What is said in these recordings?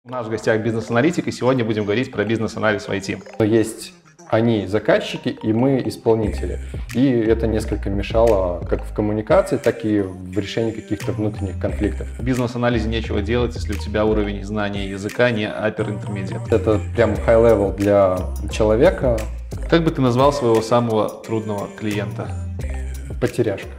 У нас в гостях бизнес-аналитик, и сегодня будем говорить про бизнес-анализ в IT. Есть они заказчики, и мы исполнители. И это несколько мешало как в коммуникации, так и в решении каких-то внутренних конфликтов. В бизнес-анализе нечего делать, если у тебя уровень знания языка не upper intermediate. Это прям high-level для человека. Как бы ты назвал своего самого трудного клиента? Потеряшка.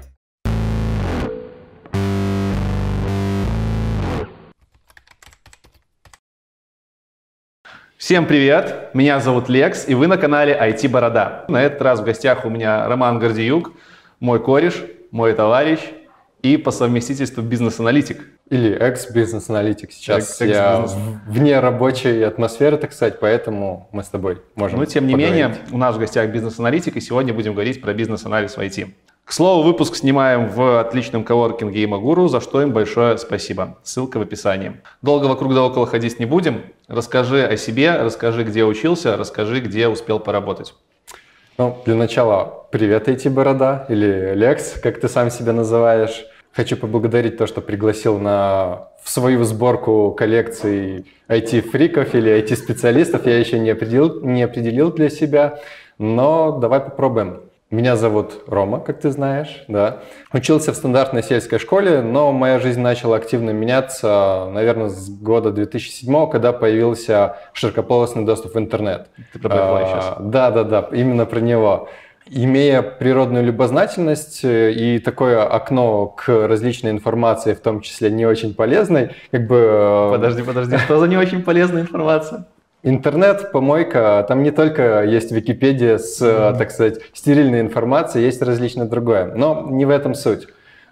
Всем привет! Меня зовут Лекс, и вы на канале IT Борода. На этот раз в гостях у меня Роман Гордеюк, мой кореш, мой товарищ и по совместительству бизнес-аналитик. Или экс-бизнес-аналитик. Сейчас я вне рабочей атмосферы, так сказать, поэтому мы с тобой можем Но тем не менее, у нас в гостях бизнес-аналитик, и сегодня будем говорить про бизнес-анализ в IT. К слову, выпуск снимаем в отличном коворкинге Имагуру, за что им большое спасибо. Ссылка в описании. Долго вокруг да около ходить не будем. Расскажи о себе, расскажи, где учился, расскажи, где успел поработать. Ну, для начала, привет, IT-борода, или Лекс, как ты сам себя называешь. Хочу поблагодарить то, что пригласил в свою сборку коллекций IT-фриков или IT-специалистов. Я еще не определил для себя, но давай попробуем. Меня зовут Рома, как ты знаешь, да. Учился в стандартной сельской школе, но моя жизнь начала активно меняться, наверное, с года 2007, когда появился широкополосный доступ в интернет. Ты про Wi-Fi сейчас? Да, именно про него. Имея природную любознательность и такое окно к различной информации, в том числе не очень полезной, как бы... Подожди, что за не очень полезная информация? Интернет, помойка, там не только есть Википедия с, так сказать, стерильной информацией, есть различное другое. Но не в этом суть.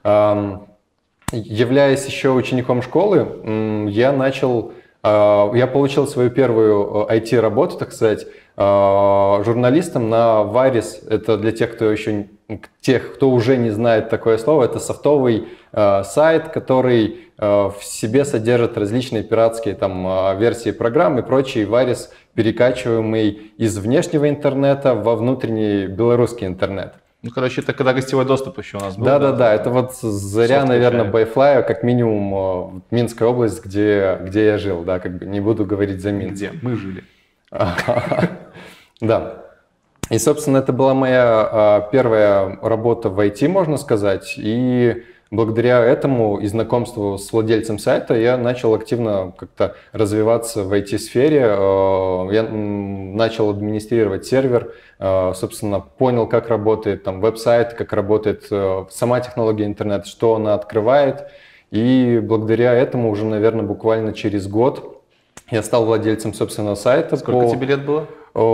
Являясь еще учеником школы, я получил свою первую IT-работу, так сказать, журналистом на Варис. Это для тех, кто уже не знает такое слово, это софтовый сайт, который в себе содержит различные пиратские версии программ и прочий Варис, перекачиваемый из внешнего интернета во внутренний белорусский интернет. Ну, короче, это когда гостевой доступ еще у нас был. Да, это вот заря, наверное, Байфлая, как минимум Минская область, где я жил, да, как бы не буду говорить за Минск. Где мы жили. Да. И, собственно, это была моя первая работа в IT, можно сказать, и благодаря этому и знакомству с владельцем сайта я начал активно как-то развиваться в IT-сфере. Я начал администрировать сервер, собственно, понял, как работает веб-сайт, как работает сама технология интернет, что она открывает. И благодаря этому уже, наверное, буквально через год я стал владельцем собственного сайта. Сколько тебе лет было?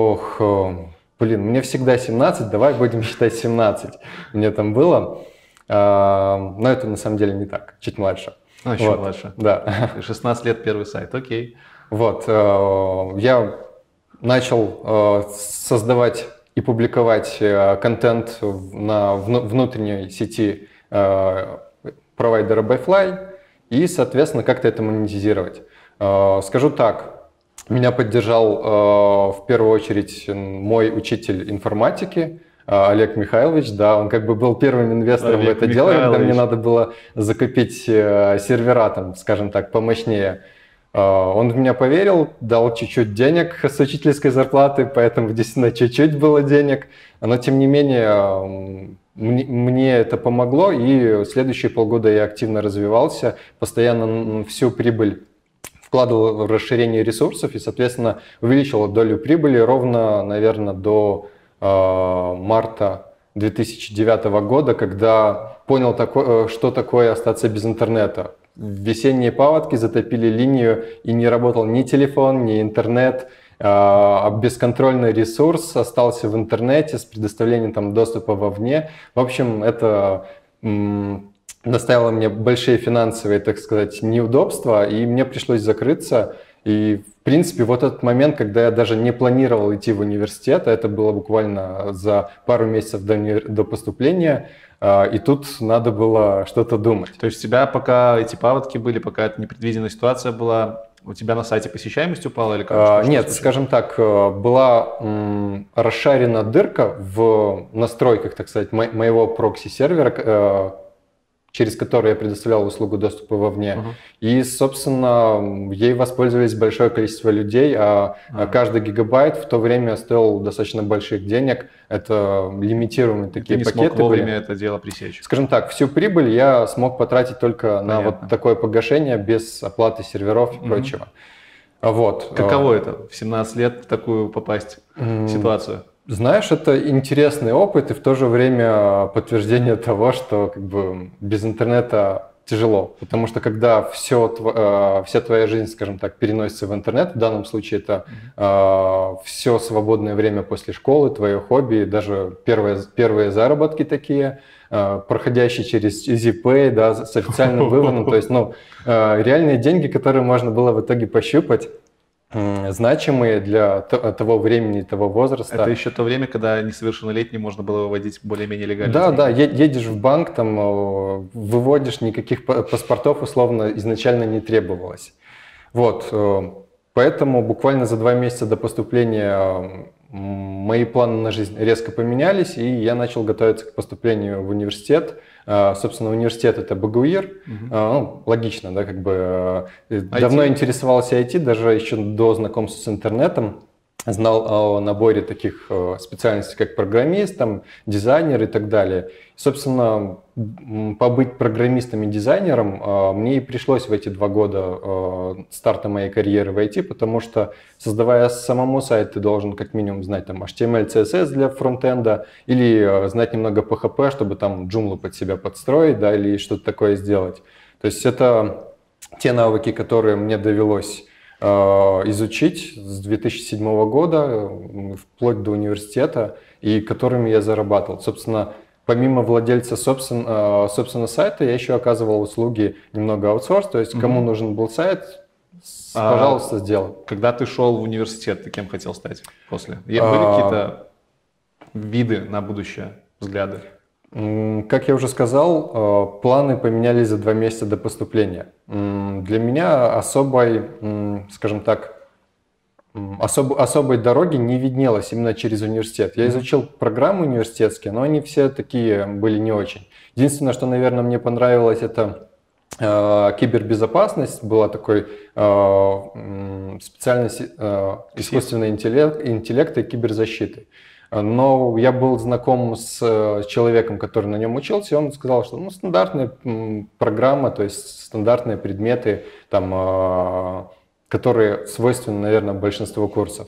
Мне всегда 17, давай будем считать 17. Мне там было. Но это на самом деле не так, чуть младше. Еще младше. Да. 16 лет первый сайт, окей. Вот, я начал создавать и публиковать контент на внутренней сети провайдера Байфлай и, соответственно, как-то это монетизировать. Скажу так, меня поддержал в первую очередь мой учитель информатики, Олег Михайлович, да, он как бы был первым инвестором в это дело, когда мне надо было закупить сервера, скажем так, помощнее. Он в меня поверил, дал чуть-чуть денег с учительской зарплаты, поэтому действительно чуть-чуть было денег, но тем не менее мне это помогло, и следующие полгода я активно развивался, постоянно всю прибыль вкладывал в расширение ресурсов и, соответственно, увеличил долю прибыли ровно, наверное, до марта 2009 года, когда понял, что такое остаться без интернета. Весенние паводки затопили линию, и не работал ни телефон, ни интернет, а бесконтрольный ресурс остался в интернете с предоставлением доступа вовне. В общем, это доставило мне большие финансовые, так сказать, неудобства, и мне пришлось закрыться. И, в принципе, вот этот момент, когда я даже не планировал идти в университет, это было буквально за пару месяцев до поступления, и тут надо было что-то думать. То есть у тебя, пока эти паводки были, пока эта непредвиденная ситуация была, у тебя на сайте посещаемость упала или как? Нет, скажем так, была расшарена дырка в настройках, так сказать, моего прокси-сервера, через который я предоставлял услугу доступа вовне. И, собственно, ей воспользовались большое количество людей, а каждый гигабайт в то время стоил достаточно больших денег. Это лимитируемые такие Ты не пакеты смог вовремя были. это дело пресечь. Скажем так, всю прибыль я смог потратить только на вот такое погашение без оплаты серверов и прочего. Вот. Каково это в 17 лет в такую попасть ситуацию? Знаешь, это интересный опыт и в то же время подтверждение того, что как бы без интернета тяжело. Потому что когда вся твоя жизнь, скажем так, переносится в интернет, в данном случае это все свободное время после школы, твое хобби, даже первые заработки такие, проходящие через EasyPay, да, с официальным выводом. То есть, реальные деньги, которые можно было в итоге пощупать, значимые для того времени, того возраста. Это еще то время, когда несовершеннолетним можно было выводить более-менее легально. Да, едешь в банк, там выводишь, никаких паспортов условно изначально не требовалось. Вот, поэтому буквально за 2 месяца до поступления мои планы на жизнь резко поменялись, и я начал готовиться к поступлению в университет. Собственно, университет — это БГУИР. Логично, да, как бы давно интересовался IT, даже еще до знакомства с интернетом. Знал о наборе таких специальностей, как программист, там, дизайнер и так далее. Собственно, побыть программистом и дизайнером мне и пришлось в эти 2 года старта моей карьеры в IT, потому что, создавая самому сайт, ты должен как минимум знать там HTML, CSS для фронтенда или знать немного PHP, чтобы там Joomla под себя подстроить, да, или что-то такое сделать. То есть это те навыки, которые мне довелось изучить с 2007 года, вплоть до университета, и которыми я зарабатывал. Собственно, помимо владельца собственно сайта, я еще оказывал услуги немного аутсорс, то есть кому нужен был сайт, пожалуйста, сделай. Когда ты шел в университет, ты кем хотел стать после? Были какие-то виды на будущее, взгляды? Как я уже сказал, планы поменялись за 2 месяца до поступления. Для меня особой, скажем так, особой дороги не виднелось именно через университет. Я изучил программы университетские, но они все такие были не очень. Единственное, что, наверное, мне понравилось, это кибербезопасность. Была такой специальность искусственного интеллекта и киберзащиты. Но я был знаком с человеком, который на нем учился, и он сказал, что стандартная программа, то есть стандартные предметы, там, которые свойственны, наверное, большинству курсов.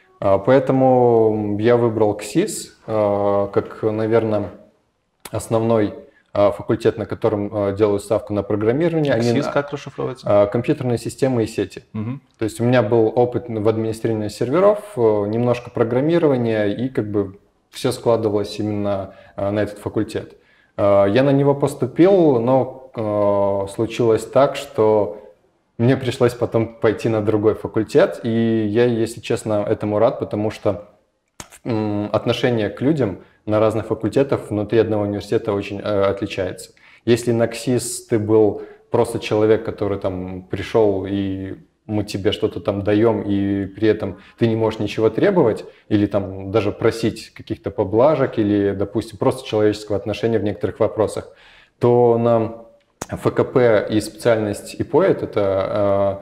Поэтому я выбрал КСИС как, наверное, основной факультет, на котором делаю ставку на программирование. КСИС как расшифровывается? Компьютерные системы и сети. То есть у меня был опыт в администрировании серверов, немножко программирования, и как бы все складывалось именно на этот факультет. Я на него поступил, но случилось так, что мне пришлось потом пойти на другой факультет, и я, если честно, этому рад, потому что отношение к людям на разных факультетах внутри одного университета очень отличается. Если на КСИС ты был просто человек, который там пришел, и мы тебе что-то там даем, и при этом ты не можешь ничего требовать, или там даже просить каких-то поблажек, или, допустим, просто человеческого отношения в некоторых вопросах, то на ФКП и специальность ИПОЭТ — это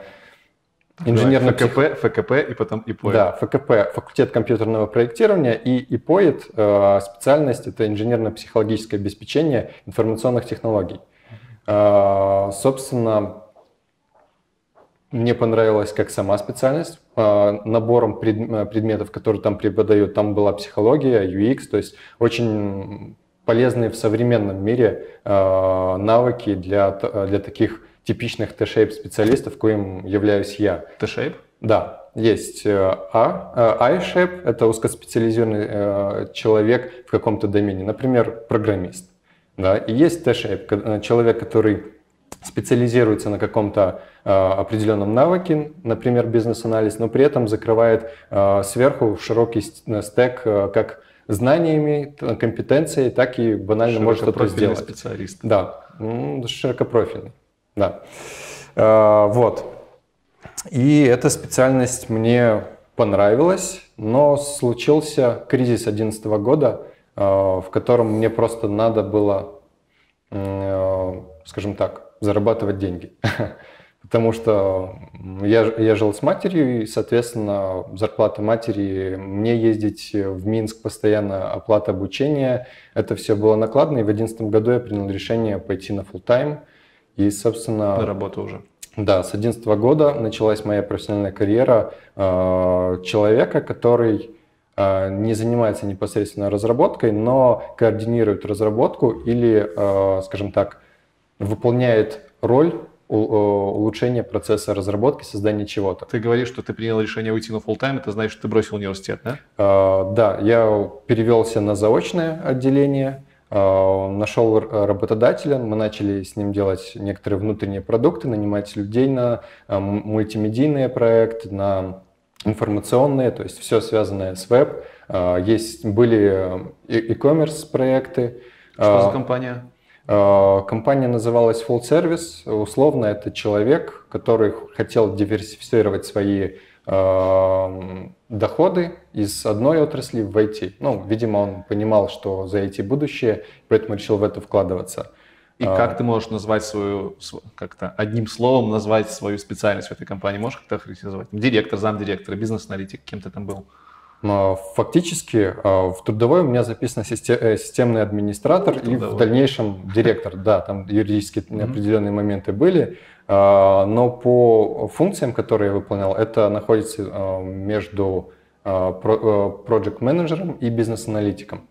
ФКП и потом ИПОЭТ. Да, ФКП — факультет компьютерного проектирования, и ИПОЭТ специальность — это инженерно-психологическое обеспечение информационных технологий. Собственно, мне понравилась как сама специальность, набором предметов, которые там преподают. Там была психология, UX, то есть очень полезные в современном мире навыки для таких типичных T-shape специалистов, коим являюсь я. T-shape? Да, есть I-shape, это узкоспециализированный человек в каком-то домене, например, программист. Да? И есть T-shape, человек, который специализируется на каком-то определенном навыке, например, бизнес-анализ, но при этом закрывает сверху широкий стек как знаниями, компетенцией, так и банально может что-то сделать. Специалист. Да, широкопрофильный. Да. Вот. И эта специальность мне понравилась, но случился кризис 2011 года, в котором мне просто надо было скажем так, зарабатывать деньги. Потому что я жил с матерью, и, соответственно, зарплата матери, мне ездить в Минск постоянно, оплата обучения, это все было накладно. И в 2011 году я принял решение пойти на full-time. И, собственно... На работу уже. Да, с 2011 года началась моя профессиональная карьера человека, который не занимается непосредственно разработкой, но координирует разработку или, скажем так, выполняет роль улучшения процесса разработки, создания чего-то. Ты говоришь, что ты принял решение уйти на full-time, это значит, что ты бросил университет, да? Да, я перевелся на заочное отделение, нашел работодателя, мы начали с ним делать некоторые внутренние продукты, нанимать людей на мультимедийные проекты, на информационные, то есть все связанное с веб. Были e-commerce проекты. Что за компания? Компания называлась Full Service. Условно, это человек, который хотел диверсифицировать свои доходы из одной отрасли в IT. Ну, видимо, он понимал, что за IT будущее, поэтому решил в это вкладываться. И как ты можешь назвать как-то одним словом назвать свою специальность в этой компании? Можешь как-то характеризовать? Директор, замдиректора, бизнес-аналитик, кем ты там был? Фактически в трудовой у меня записано системный администратор и в дальнейшем директор. Да, там юридически определенные моменты были, но по функциям, которые я выполнял, это находится между проект-менеджером и бизнес-аналитиком.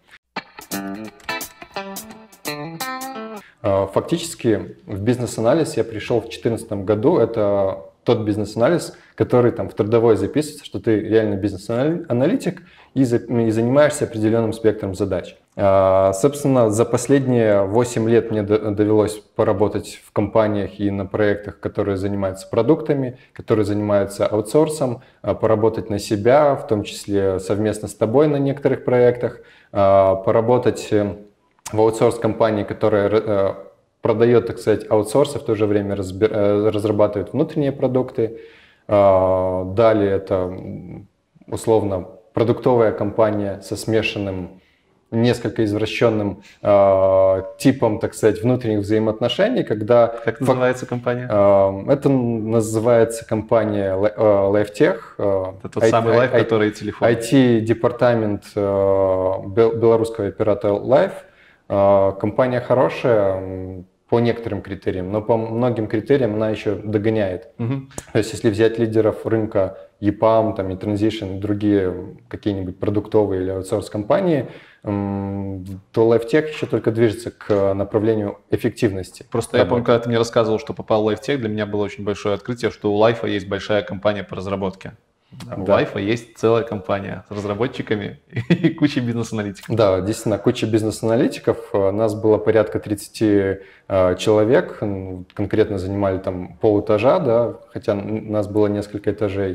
Фактически в бизнес-анализ я пришел в 2014 году. Это тот бизнес-анализ, который там в трудовой записывается, что ты реально бизнес-аналитик и занимаешься определенным спектром задач. Собственно, за последние 8 лет мне довелось поработать в компаниях и на проектах, которые занимаются продуктами, которые занимаются аутсорсом, поработать на себя, в том числе совместно с тобой на некоторых проектах, поработать в аутсорс-компании, которая продает, так сказать, аутсорс, и в то же время разрабатывает внутренние продукты. Далее это, условно, продуктовая компания со смешанным, несколько извращенным типом, так сказать, внутренних взаимоотношений, когда... Как называется компания? Это называется компания LifeTech. Это тот самый Life, который телефон. IT-департамент белорусского оператора Life. Компания хорошая по некоторым критериям, но по многим критериям она еще догоняет. То есть если взять лидеров рынка EPAM, там, eTransition и другие какие-нибудь продуктовые или аутсорс-компании, то LifeTech еще только движется к направлению эффективности. Просто я помню, когда ты мне рассказывал, что попал в LifeTech, для меня было очень большое открытие, что у Life есть большая компания по разработке. У Life есть целая компания с разработчиками и кучей бизнес-аналитиков. Да, действительно, куча бизнес-аналитиков. Нас было порядка 30 человек, конкретно занимали там полэтажа, да, хотя нас было несколько этажей.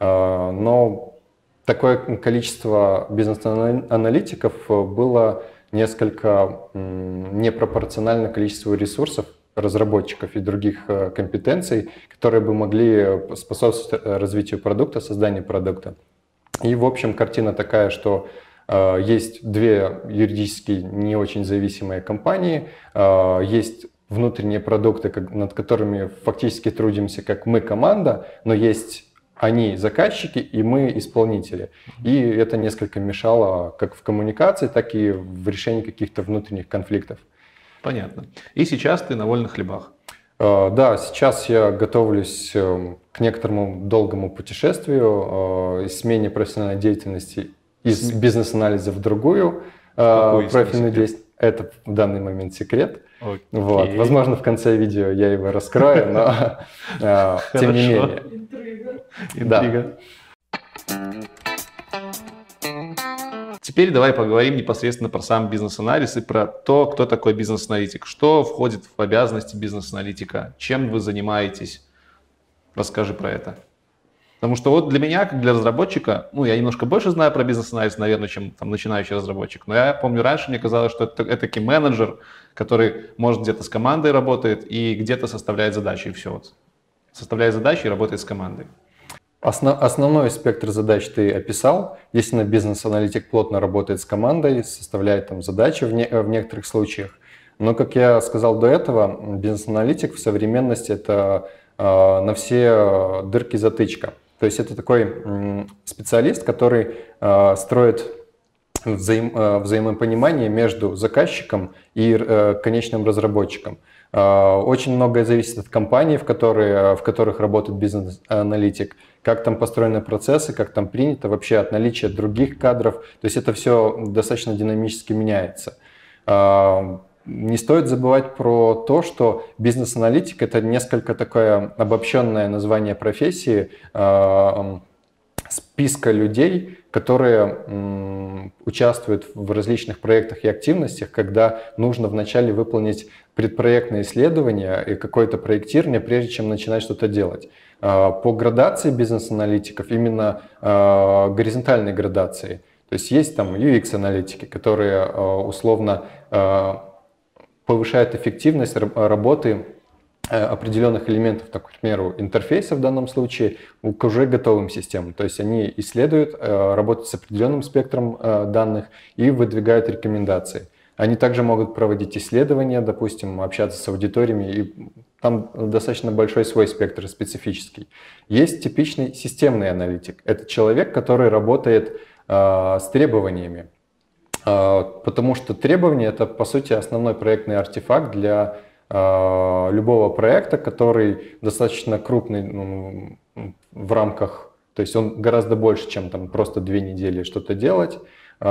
Но такое количество бизнес-аналитиков было несколько непропорционально количеству ресурсов, разработчиков и других компетенций, которые бы могли способствовать развитию продукта, созданию продукта. И, в общем, картина такая, что есть две юридически не очень зависимые компании, есть внутренние продукты, над которыми фактически трудимся как мы команда, но есть они заказчики и мы исполнители. И это несколько мешало как в коммуникации, так и в решении каких-то внутренних конфликтов. Понятно. И сейчас ты на вольных хлебах. Да, сейчас я готовлюсь к некоторому долгому путешествию, смене профессиональной деятельности из бизнес-анализа в другую профильную деятельность. Это в данный момент секрет. Вот. Возможно, в конце видео я его раскрою, но тем не менее. Интрига. Теперь давай поговорим непосредственно про сам бизнес-анализ и про то, кто такой бизнес-аналитик. Что входит в обязанности бизнес-аналитика? Чем вы занимаетесь? Расскажи про это. Потому что вот для меня, как для разработчика, я немножко больше знаю про бизнес-анализ, наверное, чем там начинающий разработчик. Но я помню, раньше мне казалось, что это таки менеджер, который, может, где-то с командой работает и где-то составляет задачи, и все. Вот. Составляет задачи и работает с командой. Основной спектр задач ты описал. Естественно, бизнес-аналитик плотно работает с командой, составляет там задачи в некоторых случаях. Но, как я сказал до этого, бизнес-аналитик в современности – это на все дырки затычка. То есть это такой специалист, который строит взаимопонимание между заказчиком и конечным разработчиком. Очень многое зависит от компании, в которых работает бизнес-аналитик, как там построены процессы, как там принято, вообще от наличия других кадров. То есть это все достаточно динамически меняется. Не стоит забывать про то, что бизнес-аналитик – это несколько такое обобщенное название профессии, списка людей, которые участвуют в различных проектах и активностях, когда нужно вначале выполнить предпроектное исследование и какое-то проектирование, прежде чем начинать что-то делать. По градации бизнес-аналитиков, именно горизонтальной градации, то есть там UX-аналитики, которые условно повышают эффективность работы определенных элементов, так, к примеру, интерфейса в данном случае, к уже готовым системам. То есть они исследуют, работают с определенным спектром данных и выдвигают рекомендации. Они также могут проводить исследования, допустим, общаться с аудиториями, и там достаточно большой свой спектр специфический. Есть типичный системный аналитик. Это человек, который работает с требованиями, потому что требования – это, по сути, основной проектный артефакт для любого проекта, который достаточно крупный в рамках, то есть он гораздо больше, чем там просто 2 недели что-то делать.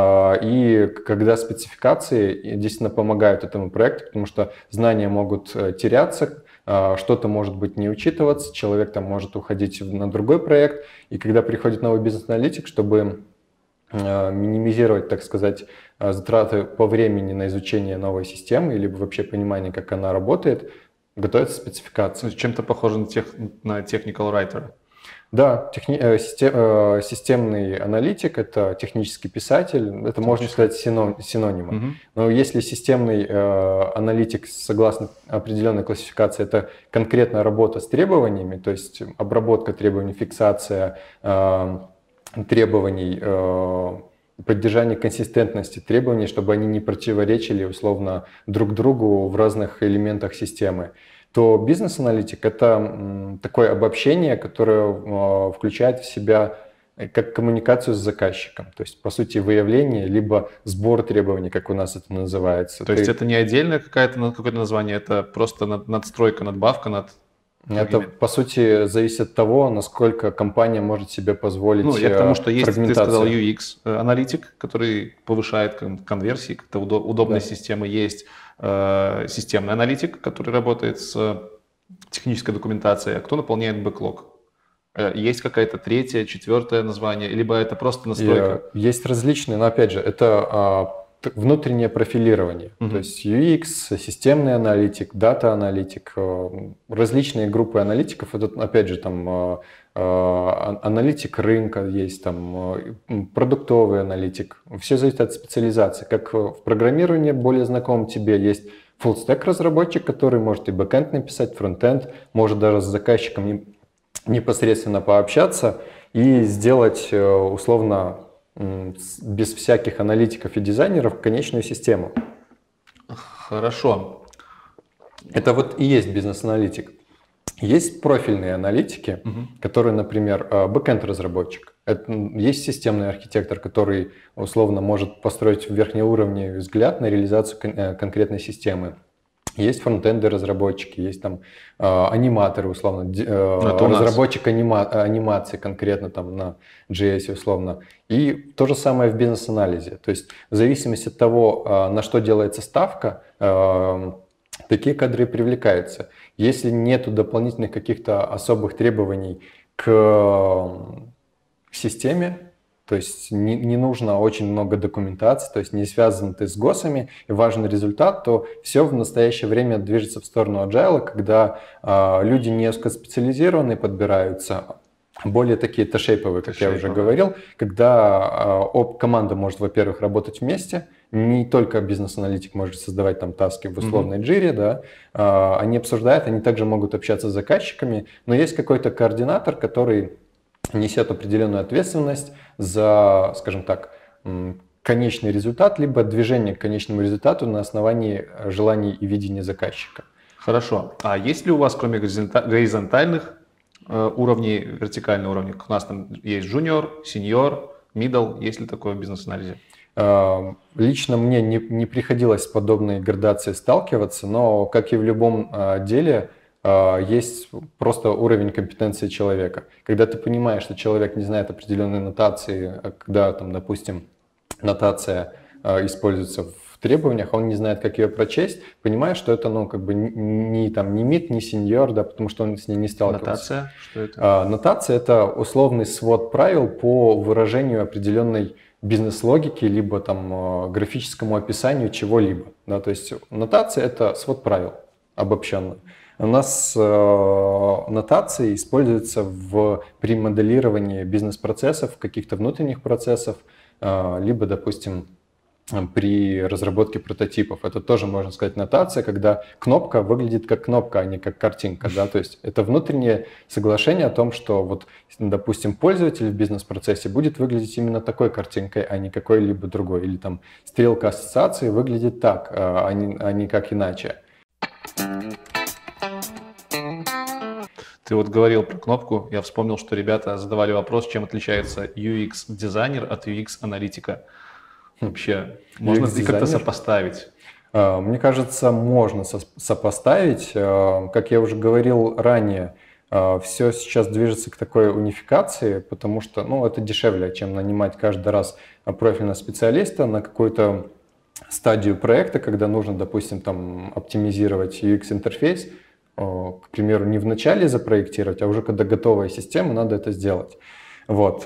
И когда спецификации действительно помогают этому проекту, потому что знания могут теряться, что-то может быть не учитываться, человек там может уходить на другой проект, и когда приходит новый бизнес-аналитик, чтобы минимизировать, так сказать, затраты по времени на изучение новой системы или вообще понимание, как она работает, готовятся спецификации. Чем-то похоже на technical writer. Да, системный аналитик – это технический писатель, это можно сказать синонимом. Угу. Но если системный аналитик, согласно определенной классификации, это конкретная работа с требованиями, то есть обработка требований, фиксация требований, поддержание консистентности требований, чтобы они не противоречили условно друг другу в разных элементах системы, то бизнес-аналитик – это такое обобщение, которое включает в себя как коммуникацию с заказчиком, то есть, по сути, выявление, либо сбор требований, как у нас это называется. То есть это не отдельное какое-то название, это просто надстройка, надбавка над... Это, по сути, зависит от того, насколько компания может себе позволить я к тому, что есть, ты сказал, UX-аналитик, который повышает конверсии, как-то удобная система. Есть системный аналитик, который работает с технической документацией, а кто наполняет бэклог. Есть какая-то третье, четвертое название, либо это просто настройка? Есть различные, но опять же, это внутреннее профилирование. То есть UX, системный аналитик, дата-аналитик, различные группы аналитиков. Это, опять же, там аналитик рынка есть, там продуктовый аналитик. Все зависит от специализации. Как в программировании более знаком тебе есть full-stack разработчик, который может и бэкэнд написать, фронтенд, может даже с заказчиком непосредственно пообщаться и сделать условно без всяких аналитиков и дизайнеров конечную систему. Хорошо. Это вот и есть бизнес-аналитик. Есть профильные аналитики, которые, например, бэкэнд-разработчик. Есть системный архитектор, который условно может построить верхнеуровневый взгляд на реализацию конкретной системы. Есть фронтенды разработчики, есть там аниматоры, условно, разработчик анимации конкретно там на JS условно. И то же самое в бизнес-анализе. То есть в зависимости от того, на что делается ставка, такие кадры привлекаются. Если нет дополнительных каких-то особых требований к системе, то есть не нужно очень много документации, то есть не связан ты с ГОСами и важен результат, то все в настоящее время движется в сторону agile, когда люди не узкоспециализированные подбираются, более такие T-шейповые, как я уже говорил, когда команда может, во-первых, работать вместе, не только бизнес-аналитик может создавать там таски в условной джире, да, они обсуждают, они также могут общаться с заказчиками, но есть какой-то координатор, который несет определенную ответственность за, скажем так, конечный результат, либо движение к конечному результату на основании желаний и видения заказчика. Хорошо. А есть ли у вас, кроме горизонтальных уровней, вертикальных уровней? У нас там есть junior, senior, middle. Есть ли такое в бизнес-анализе? Лично мне не приходилось с подобной градацией сталкиваться, но, как и в любом деле, есть просто уровень компетенции человека. Когда ты понимаешь, что человек не знает определенной нотации, а когда, там, допустим, нотация используется в требованиях, он не знает, как ее прочесть, понимаешь, что это, ну, как бы не мид, не сеньор, да, потому что он с ней не сталкивался. Нотация? Что это? Нотация – это условный свод правил по выражению определенной бизнес-логики, либо там графическому описанию чего-либо. Да, то есть нотация – это свод правил обобщенно. У нас нотации используются при моделировании бизнес-процессов, каких-то внутренних процессов, либо, допустим, при разработке прототипов. Это тоже, можно сказать, нотация, когда кнопка выглядит как кнопка, а не как картинка. Да? То есть это внутреннее соглашение о том, что, вот, допустим, пользователь в бизнес-процессе будет выглядеть именно такой картинкой, а не какой-либо другой. Или там стрелка ассоциации выглядит так, а не как иначе. Ты вот говорил про кнопку, я вспомнил, что ребята задавали вопрос, чем отличается UX-дизайнер от UX-аналитика. Вообще, можно ли как-то сопоставить? Мне кажется, можно сопоставить. Как я уже говорил ранее, все сейчас движется к такой унификации, потому что, ну, это дешевле, чем нанимать каждый раз профильного специалиста на какую-то стадию проекта, когда нужно, допустим, там, оптимизировать UX-интерфейс. К примеру, не в начале запроектировать, а уже когда готовая система, надо это сделать. Вот.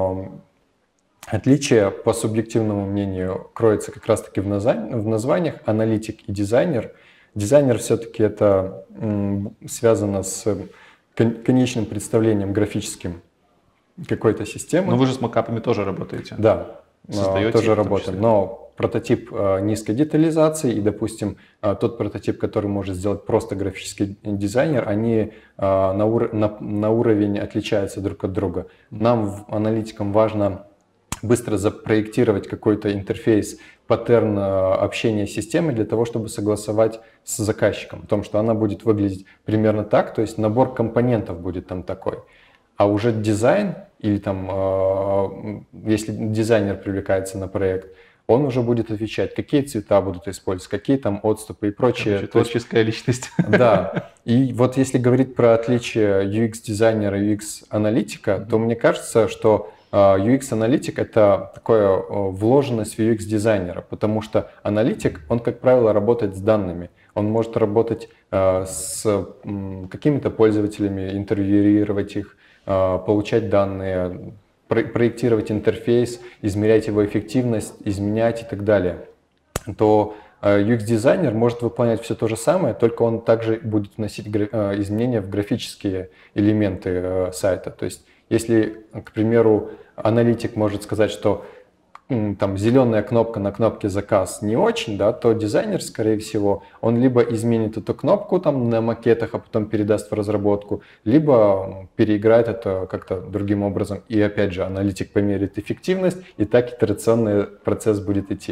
Отличие, по субъективному мнению, кроется как раз-таки в названиях аналитик и дизайнер. Дизайнер все-таки это связано с конечным представлением графическим какой-то системы. Но вы же с макапами тоже работаете. Да, создаете тоже работаем. Но прототип низкой детализации и, допустим, тот прототип, который может сделать просто графический дизайнер, они на уровень отличаются друг от друга. Нам, аналитикам, важно быстро запроектировать какой-то интерфейс, паттерн общения с системой для того, чтобы согласовать с заказчиком. О том, что она будет выглядеть примерно так, то есть набор компонентов будет там такой. А уже дизайн, или там, если дизайнер привлекается на проект, он уже будет отвечать, какие цвета будут использоваться, какие там отступы и прочее. Творческая личность. Да. И вот если говорить про отличие UX-дизайнера и UX-аналитика, то мне кажется, что UX-аналитик – это такое вложенность в UX-дизайнера, потому что аналитик, он, как правило, работает с данными. Он может работать с какими-то пользователями, интервьюировать их, получать данные, проектировать интерфейс, измерять его эффективность, изменять и так далее. То UX-дизайнер может выполнять все то же самое, только он также будет вносить изменения в графические элементы сайта. То есть, если, к примеру, аналитик может сказать, что там зеленая кнопка на кнопке «Заказ» не очень, да, то дизайнер, скорее всего, он либо изменит эту кнопку там на макетах, а потом передаст в разработку, либо переиграет это как-то другим образом. И опять же, аналитик померит эффективность, и так итерационный процесс будет идти.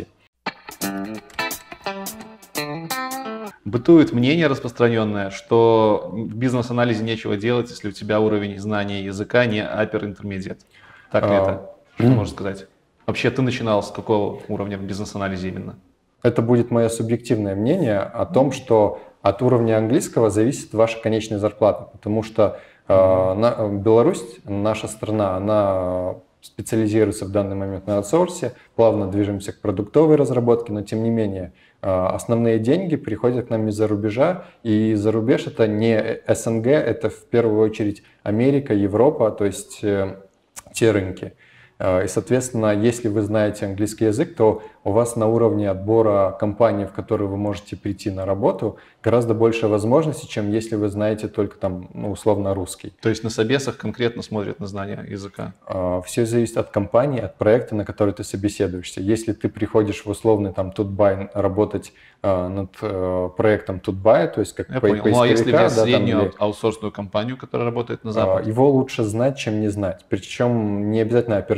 Бытует мнение распространенное, что в бизнес-анализе нечего делать, если у тебя уровень знания языка не upper intermediate. Так ли это? Что можно сказать? Вообще, ты начинал с какого уровня в бизнес-анализе именно? Это будет мое субъективное мнение о том, что от уровня английского зависит ваша конечная зарплата, потому что Беларусь, наша страна, она специализируется в данный момент на аутсорсе, плавно движемся к продуктовой разработке, но тем не менее основные деньги приходят к нам из-за рубежа, и за рубеж это не СНГ, это в первую очередь Америка, Европа, то есть те рынки. И, соответственно, если вы знаете английский язык, то у вас на уровне отбора компании, в которую вы можете прийти на работу, гораздо больше возможностей, чем если вы знаете только там, ну, условно, русский. То есть на собесах конкретно смотрят на знание языка? Все зависит от компании, от проекта, на который ты собеседуешься. Если ты приходишь в условный там Тутбай работать над проектом Тутбая, то есть как поисковика. Ну а если взять среднюю аутсорсную компанию, которая работает на Западе? Его лучше знать, чем не знать. Причем не обязательно upper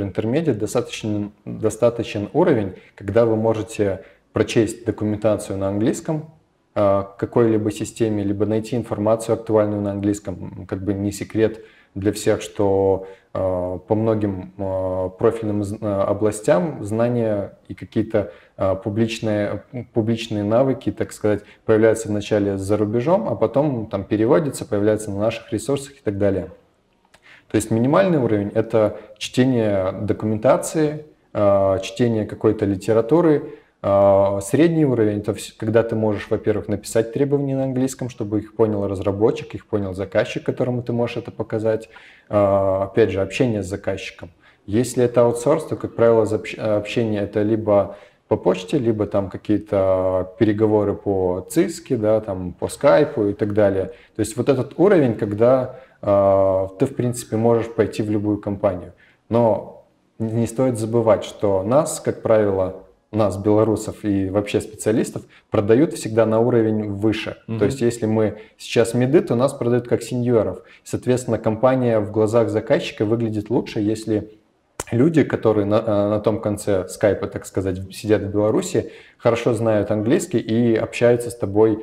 Intermediate достаточен уровень, когда вы можете прочесть документацию на английском какой-либо системе, либо найти информацию актуальную на английском. Как бы не секрет для всех, что по многим профильным областям знания и какие-то публичные навыки, так сказать, появляются вначале за рубежом, а потом там переводятся, появляются на наших ресурсах и так далее. То есть минимальный уровень – это чтение документации, чтение какой-то литературы. Средний уровень – это когда ты можешь, во-первых, написать требования на английском, чтобы их понял разработчик, их понял заказчик, которому ты можешь это показать. Опять же, общение с заказчиком. Если это аутсорс, то, как правило, общение – это либо по почте, либо там какие-то переговоры по ЦИСКе, да, там, по скайпу и так далее. То есть вот этот уровень, когда ты, в принципе, можешь пойти в любую компанию. Но не стоит забывать, что нас, как правило, нас, белорусов и вообще специалистов, продают всегда на уровень выше. То есть если мы сейчас миды, то нас продают как сеньоров. Соответственно, компания в глазах заказчика выглядит лучше, если люди, которые на том конце скайпа, так сказать, сидят в Беларуси, хорошо знают английский и общаются с тобой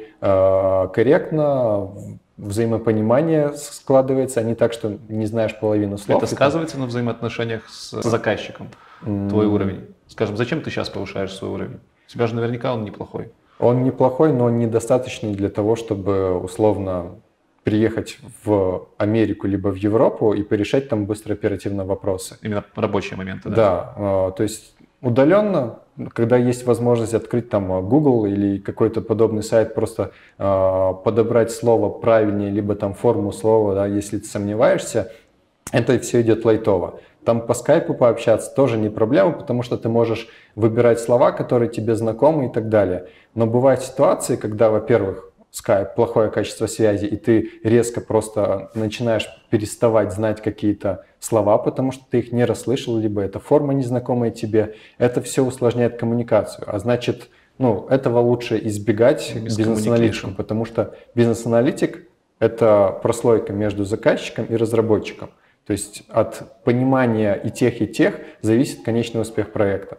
корректно, взаимопонимание складывается, а не так, что не знаешь половину слов. Это сказывается на взаимоотношениях с заказчиком, твой уровень? Скажем, зачем ты сейчас повышаешь свой уровень? У тебя же наверняка он неплохой. Он неплохой, но недостаточный для того, чтобы условно приехать в Америку либо в Европу и порешать там быстро оперативно вопросы. Именно рабочие моменты, да? Да, то есть удаленно, когда есть возможность открыть там Google или какой-то подобный сайт, просто подобрать слово правильнее, либо там форму слова, да, если ты сомневаешься, это все идет лайтово. Там по скайпу пообщаться тоже не проблема, потому что ты можешь выбирать слова, которые тебе знакомы и так далее. Но бывают ситуации, когда, во-первых, скайп, плохое качество связи, и ты резко просто начинаешь переставать знать какие-то слова, потому что ты их не расслышал, либо эта форма незнакомая тебе. Это все усложняет коммуникацию. А значит, этого лучше избегать бизнес-аналитикам, потому что бизнес-аналитик – это прослойка между заказчиком и разработчиком. То есть от понимания и тех зависит конечный успех проекта.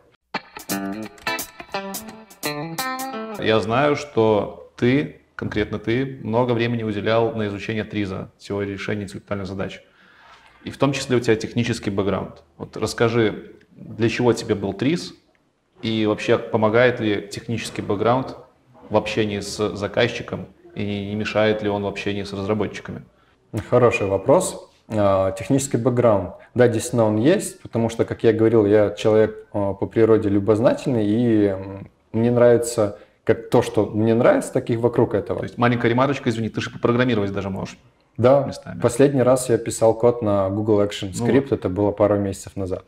Я знаю, что конкретно ты, много времени уделял на изучение ТРИЗа, теории решения интеллектуальных задач. И в том числе у тебя технический бэкграунд. Вот расскажи, для чего тебе был ТРИЗ и вообще помогает ли технический бэкграунд в общении с заказчиком и не мешает ли он в общении с разработчиками? Хороший вопрос. Технический бэкграунд. Да, действительно он есть, потому что, как я говорил, я человек по природе любознательный, и мне нравится как то, что мне нравится, таких вокруг этого. То есть маленькая ремарочка, извини, ты же попрограммировать даже можешь. Да, местами. Последний раз я писал код на Google Action Script, это было пару месяцев назад.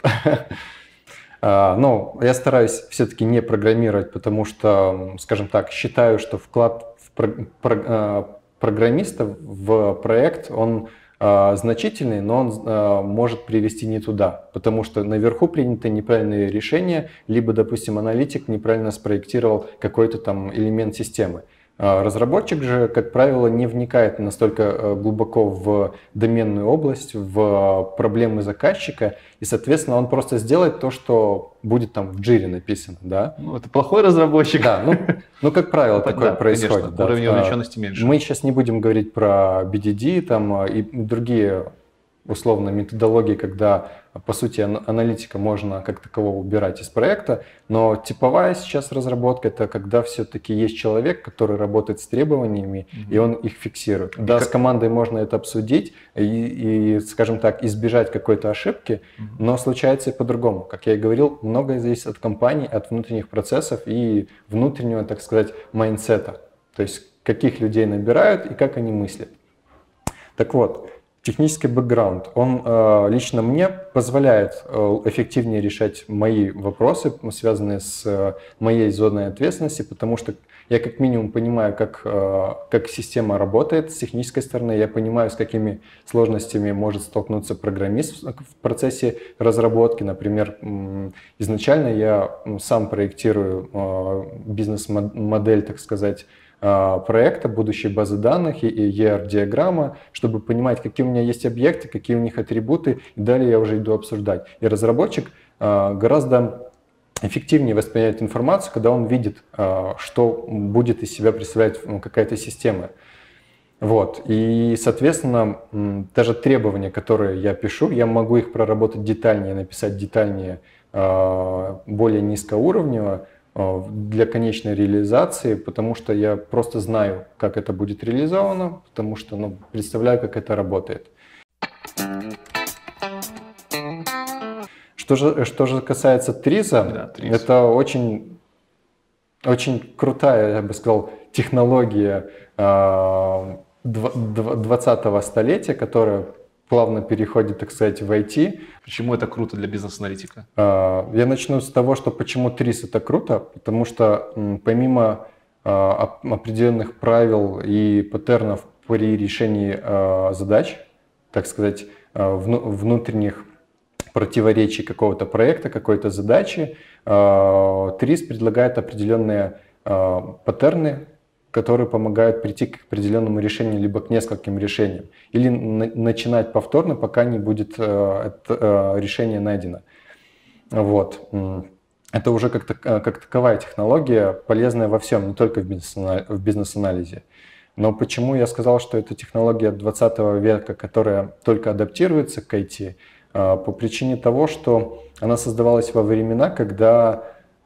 Но я стараюсь все-таки не программировать, потому что, скажем так, считаю, что вклад программиста в проект, он значительный, но он может привести не туда, потому что наверху приняты неправильные решения, либо, допустим, аналитик неправильно спроектировал какой-то там элемент системы. Разработчик же, как правило, не вникает настолько глубоко в доменную область, в проблемы заказчика, и, соответственно, он просто сделает то, что будет там в джире написано, да? Это плохой разработчик. Да, как правило, такое происходит. Конечно, уровень увлеченности меньше. Мы сейчас не будем говорить про BDD там, и другие условно методологии, когда, по сути, аналитика можно как такового убирать из проекта, но типовая сейчас разработка – это когда все-таки есть человек, который работает с требованиями, и он их фиксирует. Да, с командой можно это обсудить и, скажем так, избежать какой-то ошибки, но случается и по-другому. Как я и говорил, многое зависит от компании, от внутренних процессов и внутреннего, так сказать, майндсета. То есть, каких людей набирают и как они мыслят. Так вот, технический бэкграунд, он лично мне позволяет эффективнее решать мои вопросы, связанные с моей зоной ответственности, потому что я как минимум понимаю, как система работает с технической стороны, я понимаю, с какими сложностями может столкнуться программист в процессе разработки. Например, изначально я сам проектирую бизнес-модель, так сказать, проекта, будущей базы данных и ER-диаграмма, чтобы понимать, какие у меня есть объекты, какие у них атрибуты, и далее я уже иду обсуждать. И разработчик гораздо эффективнее воспринимает информацию, когда он видит, что будет из себя представлять какая-то система. Вот. И, соответственно, даже требования, которые я пишу, я могу их проработать детальнее, написать детальнее, более низкоуровнево для конечной реализации, потому что я просто знаю, как это будет реализовано, потому что представляю, как это работает. Что же касается Триза, это очень крутая, я бы сказал, технология 20-го столетия, которая плавно переходит, так сказать, в IT. Почему это круто для бизнес-аналитика? Я начну с того, что почему Триз это круто, потому что помимо определенных правил и паттернов при решении задач, так сказать, внутренних противоречий какого-то проекта, какой-то задачи, Триз предлагает определенные паттерны, которые помогают прийти к определенному решению, либо к нескольким решениям, или начинать повторно, пока не будет это решение найдено. Вот. Это уже как таковая технология, полезная во всем, не только в бизнес-анализе. Но почему я сказал, что это технология 20 века, которая только адаптируется к IT? По причине того, что она создавалась во времена, когда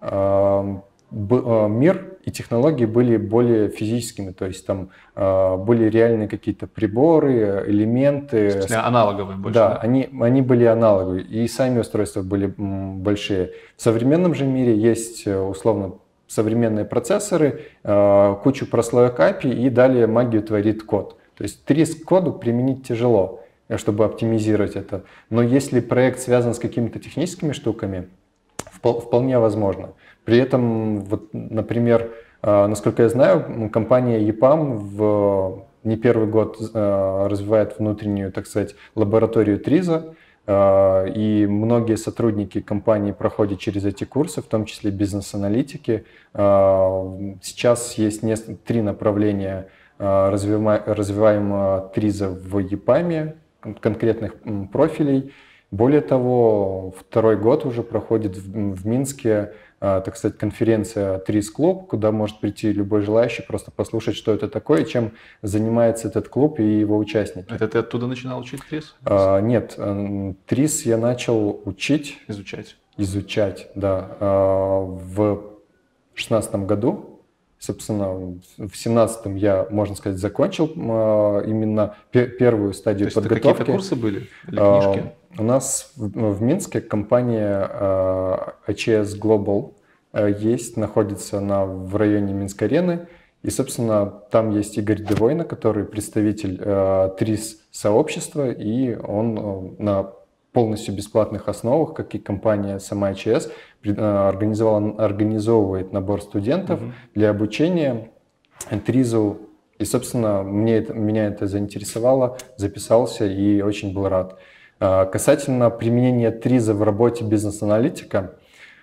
мир и технологии были более физическими, то есть там были реальные какие-то приборы, элементы. Аналоговые больше. Да, они были аналоговые, и сами устройства были большие. В современном же мире есть условно современные процессоры, кучу прослоек API, и далее магию творит код. То есть Триз к коду применить тяжело, чтобы оптимизировать это. Но если проект связан с какими-то техническими штуками, вполне возможно. При этом, вот, например, насколько я знаю, компания EPAM не первый год развивает внутреннюю, так сказать, лабораторию Триза, и многие сотрудники компании проходят через эти курсы, в том числе бизнес-аналитики. Сейчас есть 3 направления развиваемого Триза в EPAM, конкретных профилей. Более того, 2-й год уже проходит в Минске, так сказать, конференция Триз Клуб, куда может прийти любой желающий просто послушать, что это такое, и чем занимается этот клуб и его участники. Это ты оттуда начинал учить Триз? Нет, Триз я начал учить. Изучать, да, в 2016 году. Собственно, в 2017 я, можно сказать, закончил именно первую стадию подготовки. То есть какие-то курсы были или книжки? У нас в Минске компания ACS Global есть, находится в районе Минск-арены. И, собственно, там есть Игорь Девойна, который представитель Триз-сообщества, и он на полностью бесплатных основах, как и компания сама АЧС, организовывает набор студентов для обучения Тризу. И, собственно, меня это заинтересовало, записался и очень был рад. Касательно применения Триза в работе бизнес-аналитика,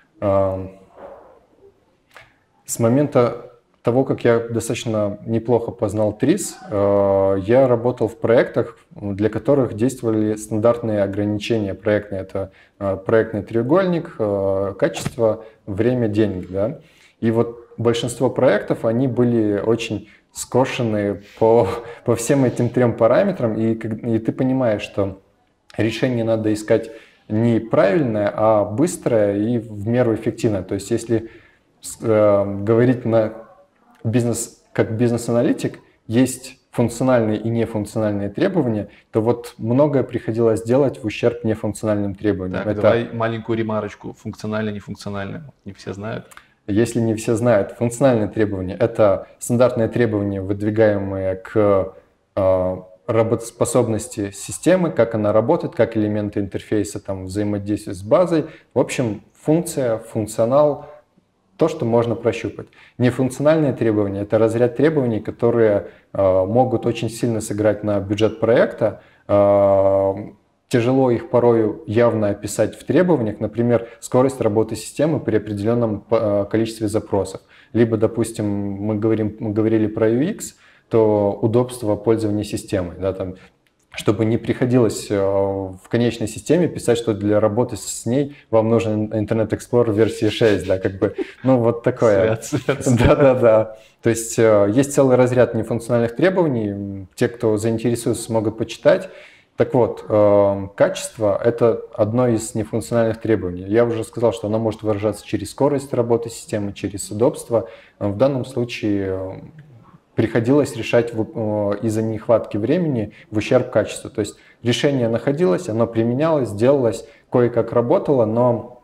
с момента того, как я достаточно неплохо познал Триз, я работал в проектах, для которых действовали стандартные ограничения проектные. Это проектный треугольник, качество, время, деньги. Да? И вот большинство проектов, они были очень скошены по всем этим 3 параметрам, и ты понимаешь, что решение надо искать не правильное, а быстрое и в меру эффективное. То есть если говорить как бизнес-аналитик, есть функциональные и нефункциональные требования, то вот многое приходилось делать в ущерб нефункциональным требованиям. Так, давай маленькую ремарочку. Функционально, нефункционально. Не все знают. Если не все знают, функциональные требования – это стандартные требования, выдвигаемые к работоспособности системы, как она работает, как элементы интерфейса там взаимодействуют с базой. В общем, функция, функционал – то, что можно прощупать. Нефункциональные требования – это разряд требований, которые могут очень сильно сыграть на бюджет проекта тяжело их порою явно описать в требованиях, например, скорость работы системы при определенном количестве запросов. Либо, допустим, мы говорили про UX, то удобство пользования системой, да, там, чтобы не приходилось в конечной системе писать, что для работы с ней вам нужен Internet Explorer версии 6, да, как бы, ну вот такое. Да. То есть есть целый разряд нефункциональных требований, те, кто заинтересуется, смогут почитать. Так вот, качество – это одно из нефункциональных требований. Я уже сказал, что оно может выражаться через скорость работы системы, через удобство. В данном случае приходилось решать из-за нехватки времени в ущерб качеству. То есть решение находилось, оно применялось, делалось, кое-как работало, но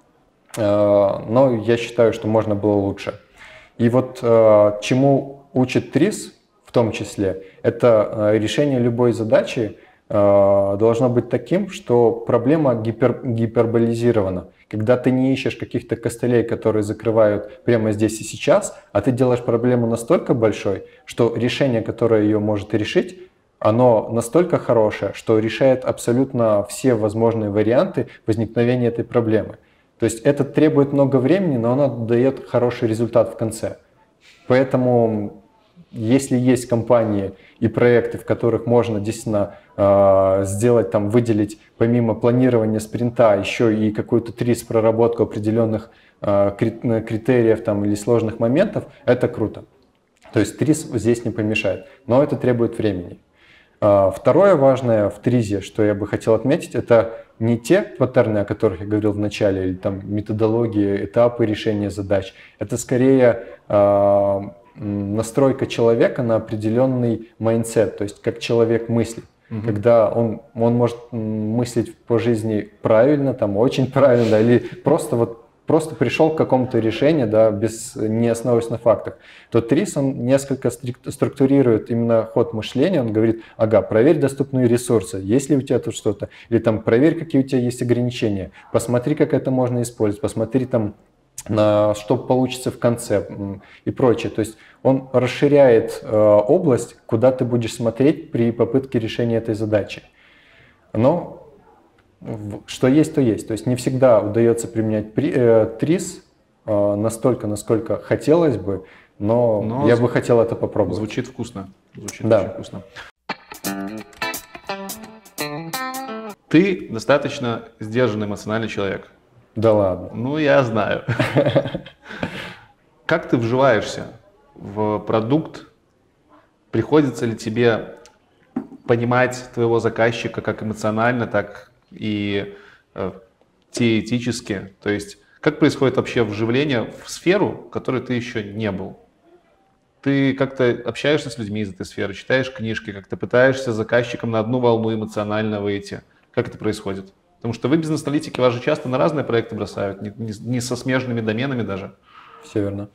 я считаю, что можно было лучше. И вот чему учит ТРИС в том числе, это решение любой задачи должно быть таким, что проблема гиперболизирована. Когда ты не ищешь каких-то костылей, которые закрывают прямо здесь и сейчас, а ты делаешь проблему настолько большой, что решение, которое ее может решить, оно настолько хорошее, что решает абсолютно все возможные варианты возникновения этой проблемы. То есть это требует много времени, но оно дает хороший результат в конце. Поэтому если есть компании и проекты, в которых можно действительно сделать, там, выделить помимо планирования спринта еще и какую-то ТРИС-проработку определенных критериев там, или сложных моментов, это круто. То есть ТРИС здесь не помешает, но это требует времени. Второе важное в ТРИЗе, что я бы хотел отметить, это не те паттерны, о которых я говорил в начале, или там методологии, этапы решения задач. Это скорее настройка человека на определенный майндсет, то есть как человек мыслит. Когда он может мыслить по жизни правильно, там, очень правильно, да, или просто пришел к какому-то решению, да, не основываясь на фактах, то ТРИС, он несколько структурирует именно ход мышления, он говорит, ага, проверь доступные ресурсы, есть ли у тебя тут что-то, или там проверь, какие у тебя есть ограничения, посмотри, как это можно использовать, посмотри там, что получится в конце и прочее. То есть он расширяет область, куда ты будешь смотреть при попытке решения этой задачи. Но что есть, то есть. То есть не всегда удается применять ТРИС настолько, насколько хотелось бы, но я бы хотел это попробовать. Звучит вкусно. Звучит очень вкусно. Ты достаточно сдержанный эмоциональный человек. Да ладно. Ну, я знаю. Как ты вживаешься в продукт? Приходится ли тебе понимать твоего заказчика как эмоционально, так и теоретически? То есть, как происходит вообще вживление в сферу, в которой ты еще не был? Ты как-то общаешься с людьми из этой сферы, читаешь книжки, как-то пытаешься с заказчиком на одну волну эмоционально выйти? Как это происходит? Потому что вы, бизнес-аналитики, вас же часто на разные проекты бросают, не со смежными доменами даже. Все верно.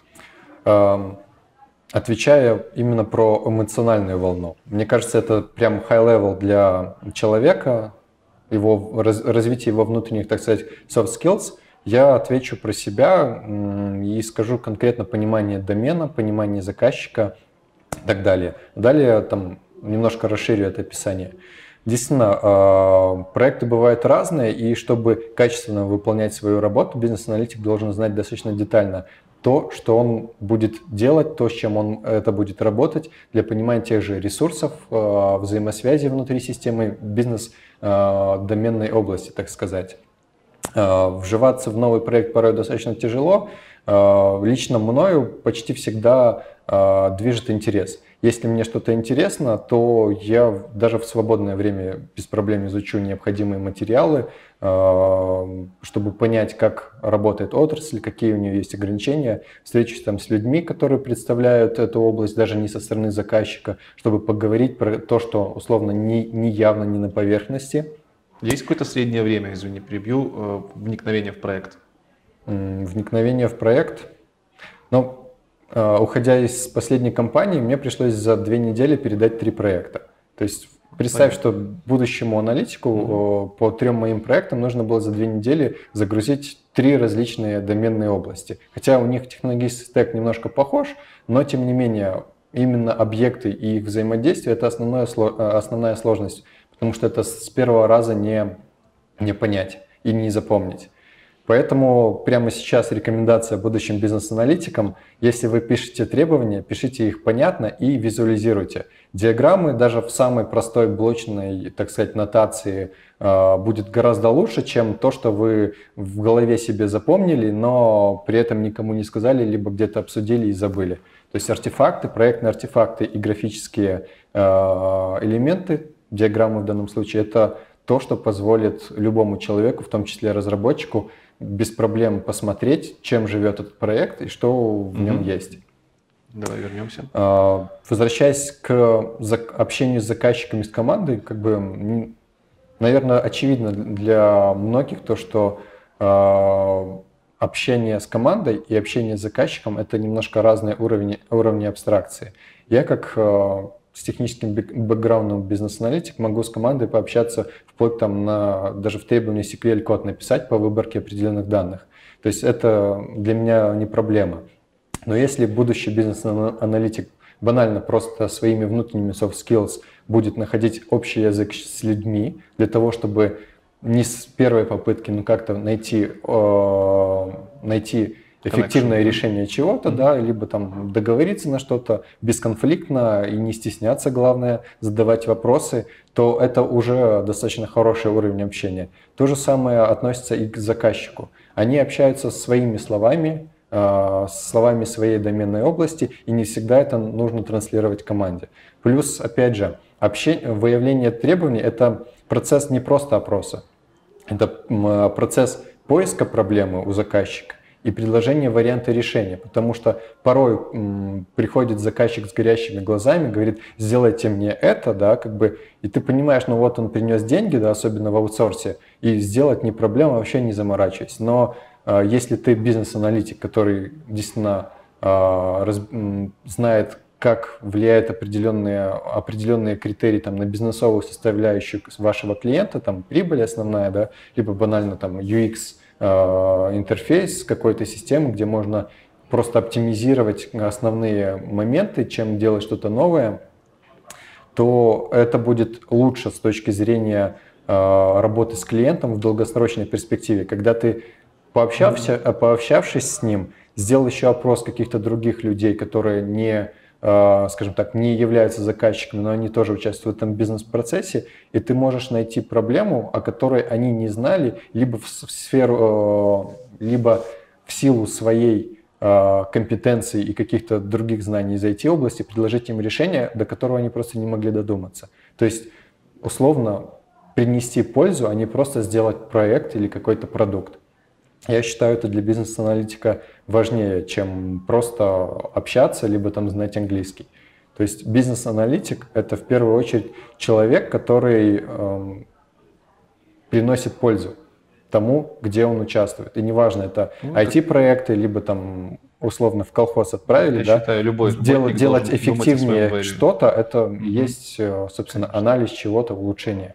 Отвечая именно про эмоциональную волну, мне кажется, это прям high-level для человека, его развитие его внутренних, так сказать, soft skills. Я отвечу про себя и скажу конкретно понимание домена, понимание заказчика и так далее. Далее там немножко расширю это описание. Действительно, проекты бывают разные, и чтобы качественно выполнять свою работу, бизнес-аналитик должен знать достаточно детально то, что он будет делать, то, с чем он это будет работать, для понимания тех же ресурсов, взаимосвязи внутри системы, бизнес-доменной области, так сказать. Вживаться в новый проект порой достаточно тяжело. Лично мною почти всегда движет интерес. Если мне что-то интересно, то я даже в свободное время без проблем изучу необходимые материалы, чтобы понять, как работает отрасль, какие у нее есть ограничения. Встречусь там с людьми, которые представляют эту область, даже не со стороны заказчика, чтобы поговорить про то, что условно не явно, не на поверхности. Есть какое-то среднее время, извини, перебью, вникновения в проект? Вникновение в проект? Ну, уходя из последней компании, мне пришлось за 2 недели передать 3 проекта. То есть представь, что будущему аналитику по 3 моим проектам нужно было за 2 недели загрузить 3 различные доменные области. Хотя у них технологический стек немножко похож, но тем не менее именно объекты и их взаимодействие – это основная сложность. потому что это с первого раза не понять и не запомнить. Поэтому прямо сейчас рекомендация будущим бизнес-аналитикам: если вы пишете требования, пишите их понятно и визуализируйте. Диаграммы даже в самой простой блочной, так сказать, нотации будет гораздо лучше, чем то, что вы в голове себе запомнили, но при этом никому не сказали, либо где-то обсудили и забыли. То есть артефакты, проектные артефакты и графические элементы, диаграммы в данном случае, это то, что позволит любому человеку, в том числе разработчику, без проблем посмотреть, чем живет этот проект и что в нем есть. Давай вернемся. Возвращаясь к общению с заказчиками, с командой, наверное, очевидно для многих то, что общение с командой и общение с заказчиком — это немножко разные уровни абстракции. Я как с техническим бэкграундом бизнес-аналитик могу с командой пообщаться вплоть даже в требовании SQL-код написать по выборке определенных данных. То есть это для меня не проблема. Но если будущий бизнес-аналитик банально просто своими внутренними soft skills будет находить общий язык с людьми для того, чтобы не с первой попытки, но как-то найти эффективное решение чего-то, да, либо там договориться на что-то бесконфликтно и не стесняться, главное, задавать вопросы, то это уже достаточно хороший уровень общения. То же самое относится и к заказчику. Они общаются своими словами, словами своей доменной области, и не всегда это нужно транслировать команде. Плюс, опять же, выявление требований — это процесс не просто опроса, это процесс поиска проблемы у заказчика и предложение варианта решения, потому что порой приходит заказчик с горящими глазами, говорит: сделайте мне это, да, и ты понимаешь, ну вот он принес деньги, да, особенно в аутсорсе, и сделать не проблема, вообще не заморачивайся. Но если ты бизнес-аналитик, который действительно знает, как влияют определенные критерии на бизнесовую составляющую вашего клиента, прибыль основная, да, либо банально UX, интерфейс какой-то системы, где можно просто оптимизировать основные моменты, чем делать что-то новое, то это будет лучше с точки зрения работы с клиентом в долгосрочной перспективе. Когда ты, пообщавшись с ним, сделал еще опрос каких-то других людей, которые не, скажем так, не являются заказчиками, но они тоже участвуют в этом бизнес-процессе, и ты можешь найти проблему, о которой они не знали, либо либо в силу своей компетенции и каких-то других знаний из IT-области предложить им решение, до которого они просто не могли додуматься. То есть, условно, принести пользу, а не просто сделать проект или какой-то продукт. Я считаю, это для бизнес-аналитика важнее, чем просто общаться, либо знать английский. То есть бизнес-аналитик — это в первую очередь человек, который приносит пользу тому, где он участвует. И неважно, это IT-проекты, либо условно в колхоз отправили, я считаю, любой делать эффективнее что-то, это есть, собственно, анализ чего-то, улучшение.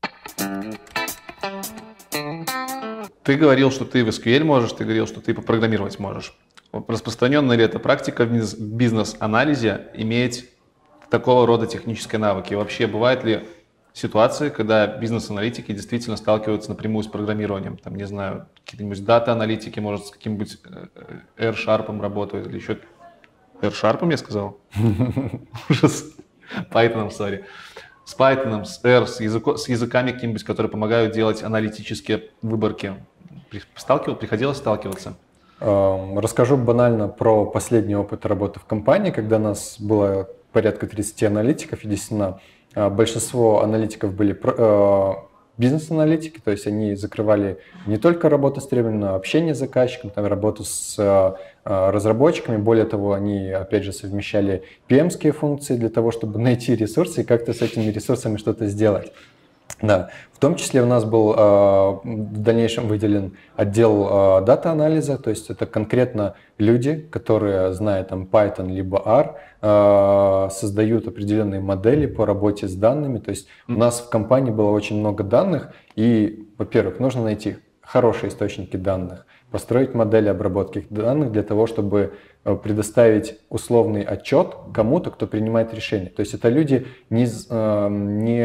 Ты говорил, что ты в SQL можешь, ты говорил, что ты попрограммировать можешь. Распространенная ли эта практика в бизнес-анализе иметь такого рода технические навыки? И вообще, бывают ли ситуации, когда бизнес-аналитики действительно сталкиваются напрямую с программированием? Не знаю, какие-нибудь дата-аналитики, может, с каким-нибудь R-Sharp работают или еще... R-Sharp я сказал? Ужас. Python, sorry. С Python, с R, с языками какими-нибудь, которые помогают делать аналитические выборки. Приходилось сталкиваться? Расскажу банально про последний опыт работы в компании, когда нас было порядка 30 аналитиков, и действительно большинство аналитиков были бизнес-аналитики, то есть они закрывали не только работу с требованиями, но и общение с заказчиком, работу с разработчиками. Более того, они, опять же, совмещали PM-ские функции для того, чтобы найти ресурсы и как-то с этими ресурсами что-то сделать. Да. В том числе у нас был в дальнейшем выделен отдел дата-анализа, то есть это конкретно люди, которые, зная Python либо R, создают определенные модели по работе с данными. То есть у нас в компании было очень много данных, и, во-первых, нужно найти хорошие источники данных, построить модели обработки данных для того, чтобы предоставить условный отчет кому-то, кто принимает решение. То есть это люди не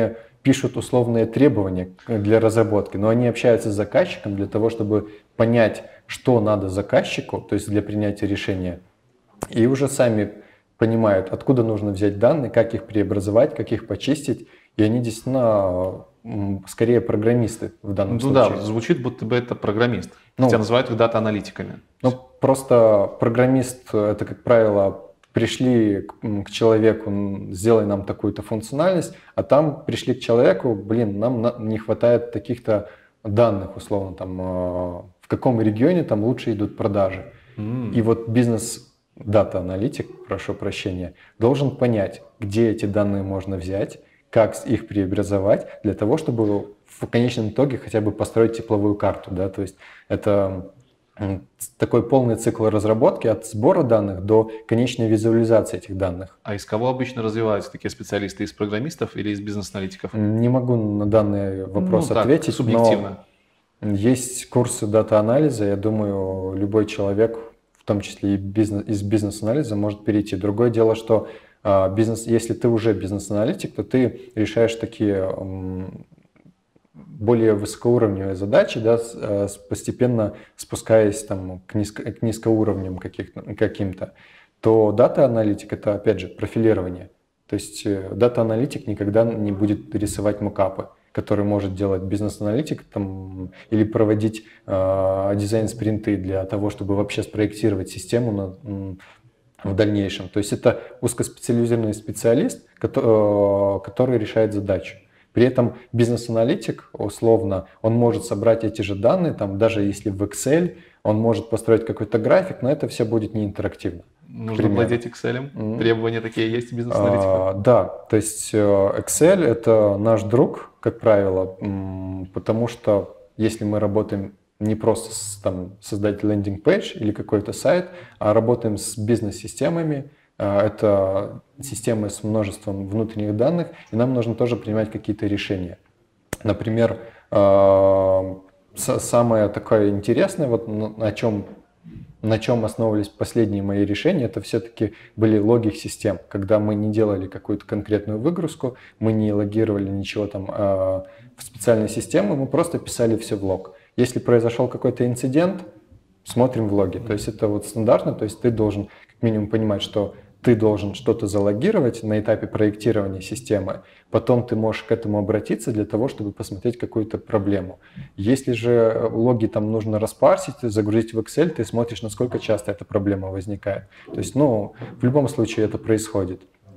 пишут условные требования для разработки, но они общаются с заказчиком для того, чтобы понять, что надо заказчику, то есть для принятия решения, и уже сами понимают, откуда нужно взять данные, как их преобразовать, как их почистить, и они действительно скорее программисты в данном случае. Да, звучит, будто бы это программист. Хотя называют их дата-аналитиками. Ну, просто программист, это, как правило, пришли к человеку, сделай нам такую-то функциональность, а там пришли к человеку, нам не хватает таких-то данных, условно, там, в каком регионе там лучше идут продажи. И вот бизнес-дата-аналитик, прошу прощения, должен понять, где эти данные можно взять, как их преобразовать для того, чтобы в конечном итоге хотя бы построить тепловую карту. Да? То есть это такой полный цикл разработки от сбора данных до конечной визуализации этих данных. А из кого обычно развиваются такие специалисты? Из программистов или из бизнес-аналитиков? Не могу на данный вопрос ответить, субъективно. Но есть курсы дата-анализа. Я думаю, любой человек, в том числе и из бизнес-анализа, может перейти. Другое дело, что если ты уже бизнес-аналитик, то ты решаешь такие более высокоуровневые задачи, да, постепенно спускаясь там, к низкоуровням каким-то, то дата-аналитик — это, опять же, профилирование. То есть дата-аналитик никогда не будет рисовать мокапы, которые может делать бизнес-аналитик или проводить дизайн-спринты для того, чтобы вообще спроектировать систему в дальнейшем. То есть это узкоспециализированный специалист, который решает задачу. При этом бизнес-аналитик, условно, он может собрать эти же данные, там, даже если в Excel, он может построить какой-то график, но это все будет не интерактивно. Нужно владеть Excel. Требования такие есть у бизнес-аналитиков? Да, то есть Excel — это наш друг, как правило, потому что если мы работаем не просто создать лендинг-пейдж или какой-то сайт, а работаем с бизнес-системами, это системы с множеством внутренних данных, и нам нужно тоже принимать какие-то решения. Например, самое такое интересное, вот на чем основывались последние мои решения, это все-таки были логик-систем, когда мы не делали какую-то конкретную выгрузку, мы не логировали ничего там в специальной системе, мы просто писали все в лог. Если произошел какой-то инцидент, смотрим в логи. То есть это вот стандартно, то есть ты должен как минимум понимать, что ты должен что-то залогировать на этапе проектирования системы, потом ты можешь к этому обратиться для того, чтобы посмотреть какую-то проблему. Если же логи там нужно распарсить, загрузить в Excel, ты смотришь, насколько часто эта проблема возникает. То есть, в любом случае это происходит.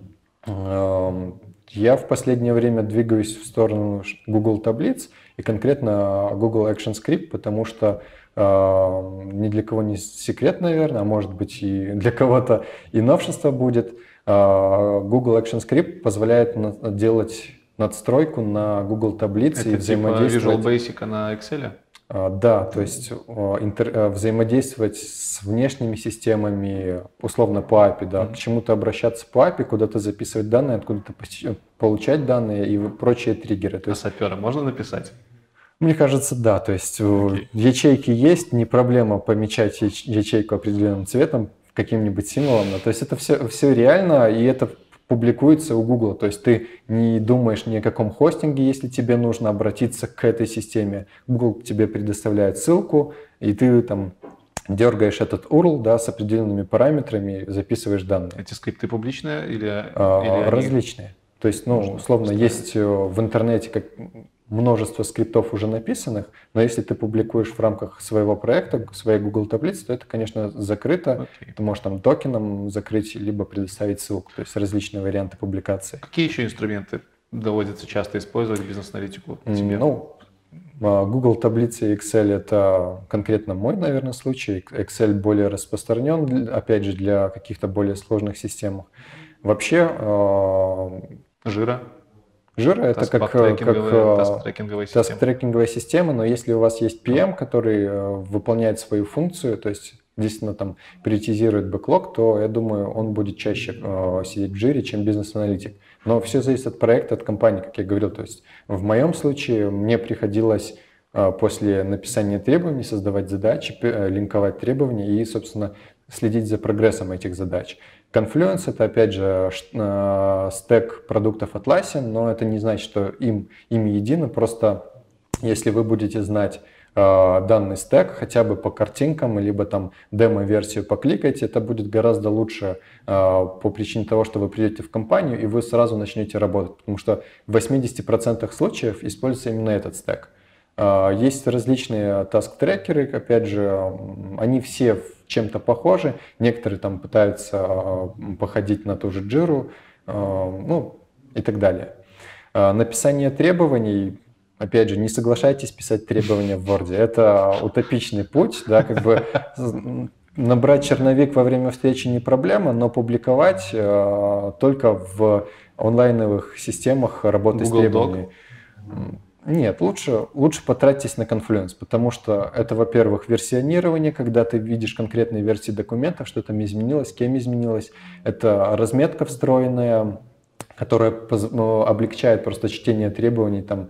Я в последнее время двигаюсь в сторону Google таблиц и конкретно Google Action Script, потому что ни для кого не секрет, наверное, а может быть и для кого-то и новшество будет. Google Action Script позволяет делать надстройку на Google таблицы и взаимодействовать. Visual Basic на Excel? Да, то есть взаимодействовать с внешними системами, условно по API, да, к чему-то обращаться по API, куда-то записывать данные, откуда-то получать данные и прочие триггеры. То есть сапера можно написать? Мне кажется, да. То есть ячейки есть, не проблема помечать ячейку определенным цветом, каким-нибудь символом. То есть это все реально, и это публикуется у Google. То есть ты не думаешь ни о каком хостинге, если тебе нужно обратиться к этой системе. Google тебе предоставляет ссылку, и ты там дергаешь этот URL, да, с определенными параметрами, записываешь данные. Эти скрипты публичные или различные. То есть, условно, есть в интернете множество скриптов уже написанных, но если ты публикуешь в рамках своего проекта, своей Google таблицы, то это, конечно, закрыто. Ты можешь там токеном закрыть, либо предоставить ссылку, то есть различные варианты публикации. Какие еще инструменты доводится часто использовать бизнес-аналитику тебе? Google таблицы и Excel — это конкретно мой, наверное, случай. Excel более распространен, опять же, для каких-то более сложных систем. Вообще... Жира? Жира — это как таст-трекинговая система, но если у вас есть PM, который выполняет свою функцию, то есть действительно там приоритизирует бэклог, то, я думаю, он будет чаще сидеть в жире, чем бизнес-аналитик. Но все зависит от проекта, от компании, как я говорил. То есть в моем случае мне приходилось после написания требований создавать задачи, линковать требования и, собственно, следить за прогрессом этих задач. Confluence — это, опять же, стек продуктов Atlassian, но это не значит, что ими едины. Просто если вы будете знать данный стек хотя бы по картинкам, либо там демо-версию покликайте, это будет гораздо лучше по причине того, что вы придете в компанию и вы сразу начнете работать, потому что в 80% случаев используется именно этот стек. Есть различные таск-трекеры, опять же, они все чем-то похожи, некоторые там пытаются походить на ту же Jira, ну и так далее. Написание требований. Опять же, не соглашайтесь писать требования в Word. Это утопичный путь, да, как бы набрать черновик во время встречи не проблема, но публиковать только в онлайновых системах работы Google с требованиями. Нет, лучше потратьтесь на Confluence, потому что это, во-первых, версионирование, когда ты видишь конкретные версии документов, что там изменилось, кем изменилось. Это разметка встроенная, которая облегчает просто чтение требований, там,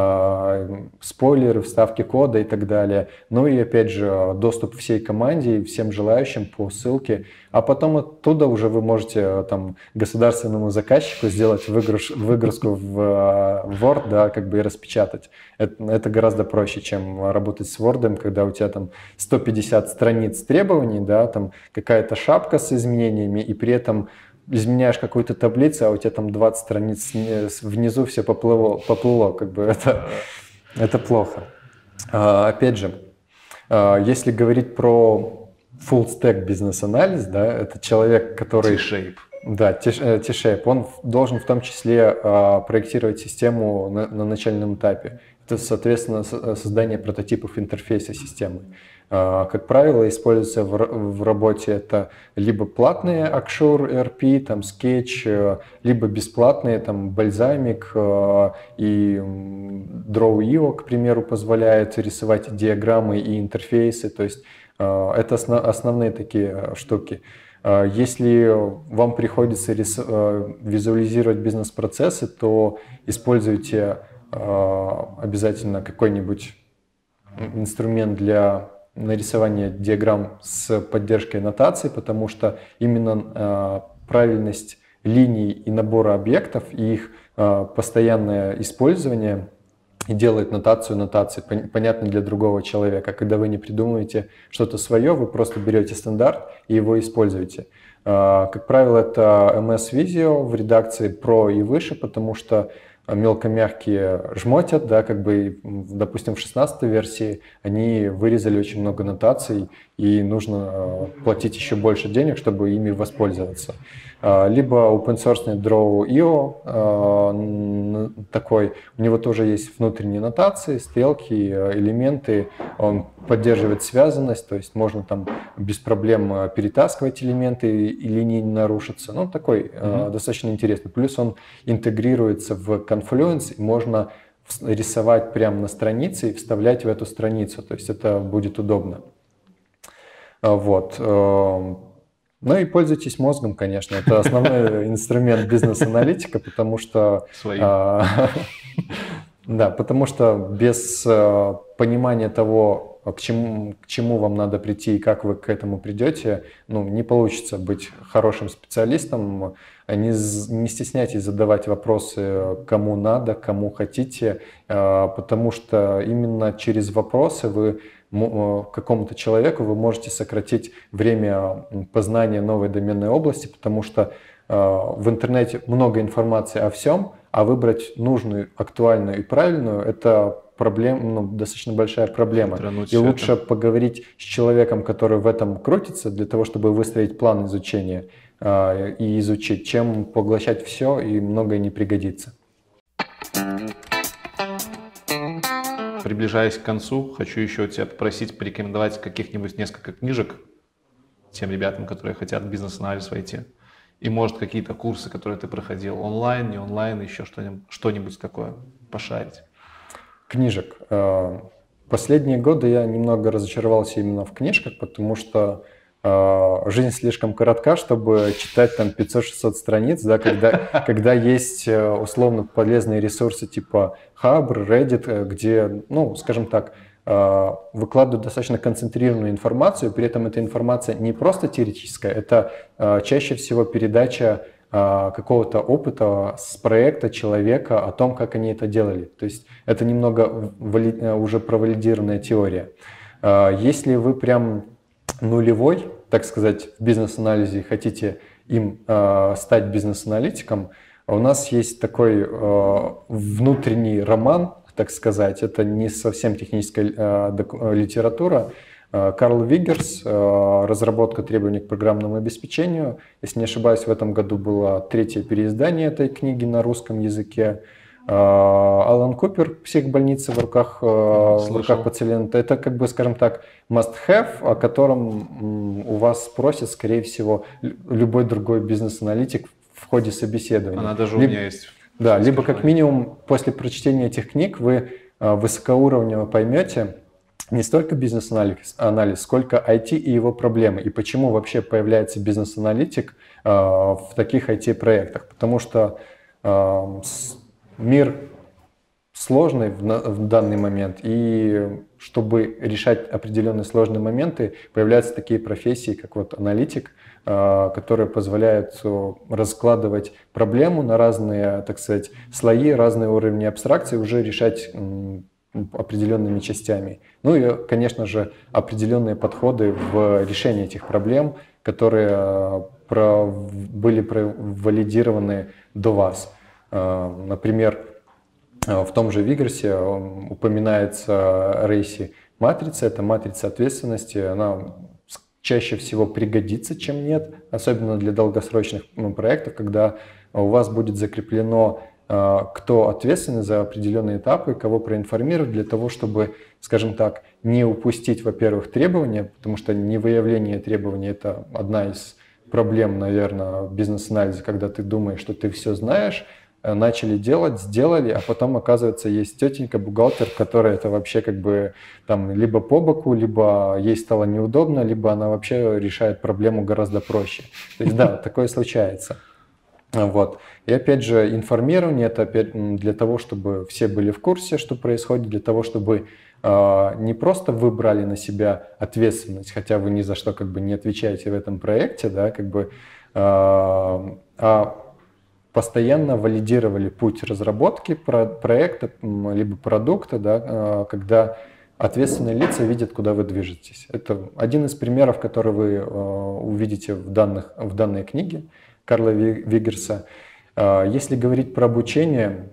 спойлеры, вставки кода и так далее. Ну и опять же доступ всей команде и всем желающим по ссылке. А потом оттуда уже вы можете там государственному заказчику сделать выгрузку в Word, да, как бы и распечатать. Это гораздо проще, чем работать с Word, когда у тебя там 150 страниц требований, да, там какая-то шапка с изменениями, и при этом изменяешь какую-то таблицу, а у тебя там 20 страниц внизу все поплыло, как бы это плохо. Опять же, если говорить про full stack бизнес-анализ, да, это человек, который... T-shape. Да, T-shape. Он должен в том числе проектировать систему на начальном этапе. Это, соответственно, создание прототипов интерфейса системы. Как правило, используется в работе это либо платные Axure ERP, там Sketch, либо бесплатные, там Balsamiq и Draw.io, к примеру, позволяет рисовать диаграммы и интерфейсы. То есть это основные такие штуки. Если вам приходится визуализировать бизнес-процессы, то используйте обязательно какой-нибудь инструмент для нарисования диаграмм с поддержкой нотаций, потому что именно правильность линий и набора объектов и их постоянное использование и делает нотации понятной для другого человека. Когда вы не придумываете что-то свое, вы просто берете стандарт и его используете. Как правило, это MS Visio в редакции Pro и выше, потому что мелкомягкие жмотят, да, как бы, допустим, в 16-й версии они вырезали очень много нотаций, и нужно платить еще больше денег, чтобы ими воспользоваться. Либо open-source Draw.io такой, у него тоже есть внутренние нотации, стрелки, элементы, он поддерживает связанность, то есть можно там без проблем перетаскивать элементы и линии не нарушатся. Ну, такой достаточно интересный. Плюс он интегрируется в Confluence, и можно рисовать прямо на странице и вставлять в эту страницу, то есть это будет удобно. Вот. Ну и пользуйтесь мозгом, конечно. Это основной инструмент бизнес-аналитика, потому что... Да, потому что без понимания того, к чему вам надо прийти и как вы к этому придете, ну, не получится быть хорошим специалистом. Не стесняйтесь задавать вопросы, кому надо, кому хотите, потому что именно через вопросы вы какому-то человеку вы можете сократить время познания новой доменной области, потому что в интернете много информации о всем, а выбрать нужную, актуальную и правильную – это достаточно большая проблема. И лучше поговорить с человеком, который в этом крутится, для того, чтобы выстроить план изучения и изучить, чем поглощать все и многое не пригодится. Приближаясь к концу, хочу еще тебя попросить порекомендовать каких-нибудь несколько книжек тем ребятам, которые хотят в бизнес-анализ войти. И, может, какие-то курсы, которые ты проходил, онлайн, не онлайн, еще что-нибудь такое, пошарить. Книжек. Последние годы я немного разочаровался именно в книжках, потому что жизнь слишком коротка, чтобы читать там 500-600 страниц, да, когда есть условно полезные ресурсы типа Хабр, Reddit, где, ну, скажем так, выкладывают достаточно концентрированную информацию, при этом эта информация не просто теоретическая, это чаще всего передача какого-то опыта с проекта человека о том, как они это делали. То есть это немного уже провалидированная теория. Если вы прям нулевой, так сказать, в бизнес-анализе и хотите им стать бизнес-аналитиком, у нас есть такой внутренний роман, так сказать, это не совсем техническая литература. Карл Виггерс, разработка требований к программному обеспечению. Если не ошибаюсь, в этом году было 3-е переиздание этой книги на русском языке. Алан Купер, «Психбольница в руках пациента». Это, как бы, скажем так, must-have, о котором у вас спросит, скорее всего, любой другой бизнес-аналитик в ходе собеседования. Она даже у меня есть. Да, либо как минимум после прочтения этих книг вы высокоуровнево поймете не столько бизнес-анализ, сколько IT и его проблемы, и почему вообще появляется бизнес-аналитик в таких IT-проектах. Потому что мир сложный в данный момент, и чтобы решать определенные сложные моменты, появляются такие профессии, как вот аналитик, которые позволяют раскладывать проблему на разные, так сказать, слои, разные уровни абстракции, уже решать определенными частями. Ну и, конечно же, определенные подходы в решении этих проблем, которые были валидированы до вас. Например, в том же Виггерсе упоминается Рейси матрица. Это матрица ответственности. Она чаще всего пригодится, чем нет, особенно для долгосрочных проектов, когда у вас будет закреплено, кто ответственный за определенные этапы, кого проинформировать для того, чтобы, скажем так, не упустить, во-первых, требования, потому что невыявление требований – это одна из проблем, наверное, в бизнес-анализе, когда ты думаешь, что ты все знаешь, начали делать, сделали, а потом, оказывается, есть тетенька, бухгалтер, которая это вообще как бы там либо по боку, либо ей стало неудобно, либо она вообще решает проблему гораздо проще. То есть да, такое случается. Вот. И опять же, информирование это опять для того, чтобы все были в курсе, что происходит, для того, чтобы не просто вы брали на себя ответственность, хотя вы ни за что как бы не отвечаете в этом проекте, да, как бы, а постоянно валидировали путь разработки проекта либо продукта, да, когда ответственные лица видят, куда вы движетесь. Это один из примеров, который вы увидите в данной книге Карла Виггерса. Если говорить про обучение,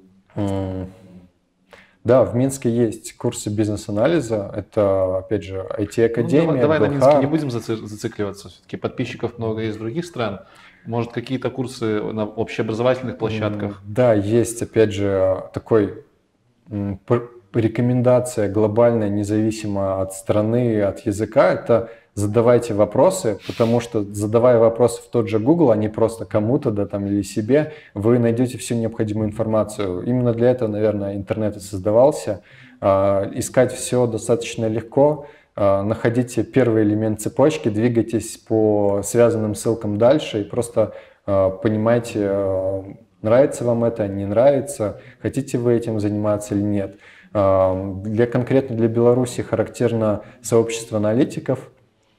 да, в Минске есть курсы бизнес-анализа, это, опять же, IT-академия. Ну, давай на Минске не будем зацикливаться, все-таки подписчиков много из других стран. Может, какие-то курсы на общеобразовательных площадках? Да, есть, опять же, такой рекомендация глобальная, независимо от страны, от языка, это задавайте вопросы, потому что, задавая вопросы в тот же Google, а не просто кому-то, да, там, или себе, вы найдете всю необходимую информацию. Именно для этого, наверное, интернет и создавался. Искать все достаточно легко. Находите первый элемент цепочки, двигайтесь по связанным ссылкам дальше и просто понимайте, нравится вам это, не нравится, хотите вы этим заниматься или нет. Конкретно для Беларуси характерно сообщество аналитиков,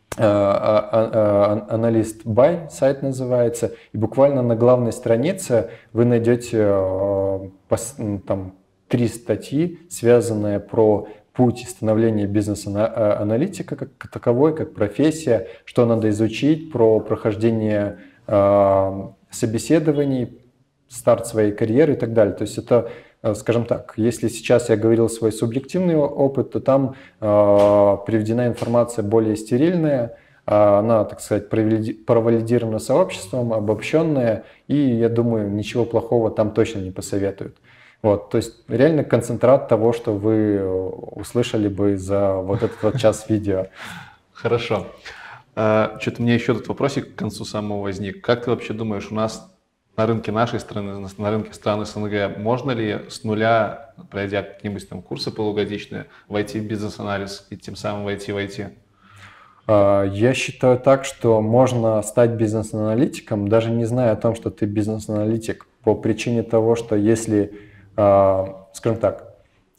Analyst By сайт называется, и буквально на главной странице вы найдете там 3 статьи, связанные про путь становления бизнес-аналитика как таковой, как профессия, что надо изучить, про прохождение собеседований, старт своей карьеры и так далее. То есть это, скажем так, если сейчас я говорил свой субъективный опыт, то там приведена информация более стерильная, она, так сказать, провалидирована сообществом, обобщенная, и, я думаю, ничего плохого там точно не посоветуют. Вот, то есть реально концентрат того, что вы услышали бы за вот этот вот час видео. Хорошо. Что-то у меня еще тут вопросик к концу самого возник. Как ты вообще думаешь, у нас на рынке нашей страны, на рынке стран СНГ, можно ли с нуля, пройдя какие-нибудь там курсы полугодичные, войти в бизнес-анализ и тем самым войти в IT? Я считаю так, что можно стать бизнес-аналитиком, даже не зная о том, что ты бизнес-аналитик, по причине того, что если, скажем так,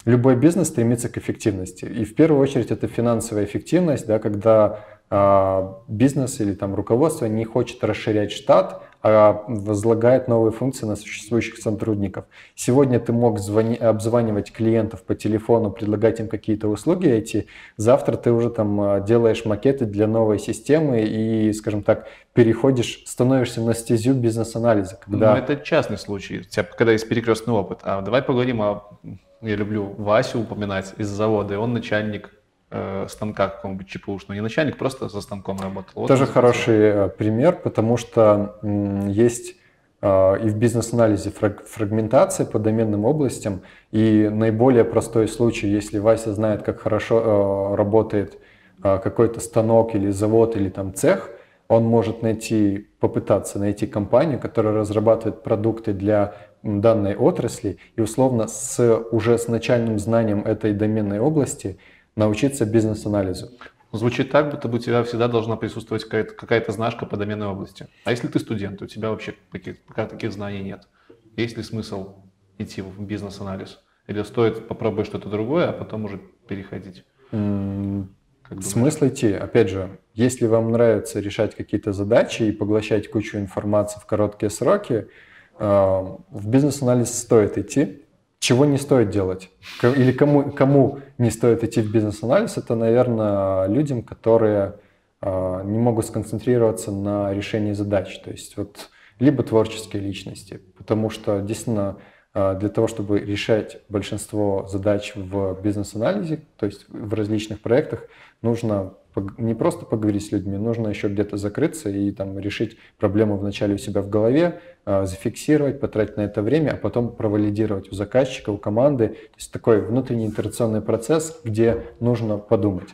любой бизнес стремится к эффективности. И в первую очередь это финансовая эффективность, да, когда бизнес или там руководство не хочет расширять штат, а возлагает новые функции на существующих сотрудников. Сегодня ты мог обзванивать клиентов по телефону, предлагать им какие-то услуги эти. Завтра ты уже там делаешь макеты для новой системы и, скажем так, становишься на стезю бизнес-анализа. Но это частный случай, у тебя когда есть перекрестный опыт. А давай поговорим я люблю Васю упоминать из завода, и он начальник станка какого-нибудь ЧПУшного, не начальник, просто за станком работал. Тоже хороший пример, потому что есть и в бизнес-анализе фрагментация по доменным областям, и наиболее простой случай, если Вася знает, как хорошо работает какой-то станок или завод или там цех, он может попытаться найти компанию, которая разрабатывает продукты для данной отрасли, и условно уже с начальным знанием этой доменной области научиться бизнес-анализу. Звучит так, будто бы у тебя всегда должна присутствовать какая-то знашка по доменной области. А если ты студент, у тебя вообще пока таких знаний нет? Есть ли смысл идти в бизнес-анализ? Или стоит попробовать что-то другое, а потом уже переходить? Смысл идти. Опять же, если вам нравится решать какие-то задачи и поглощать кучу информации в короткие сроки, в бизнес-анализ стоит идти. Чего не стоит делать? Или кому не стоит идти в бизнес-анализ? Это, наверное, людям, которые не могут сконцентрироваться на решении задач. То есть либо творческие личности. Потому что действительно для того, чтобы решать большинство задач в бизнес-анализе, то есть в различных проектах, нужно не просто поговорить с людьми, нужно еще где-то закрыться и там решить проблему вначале у себя в голове, зафиксировать, потратить на это время, а потом провалидировать у заказчика, у команды. То есть такой внутренний итерационный процесс, где нужно подумать.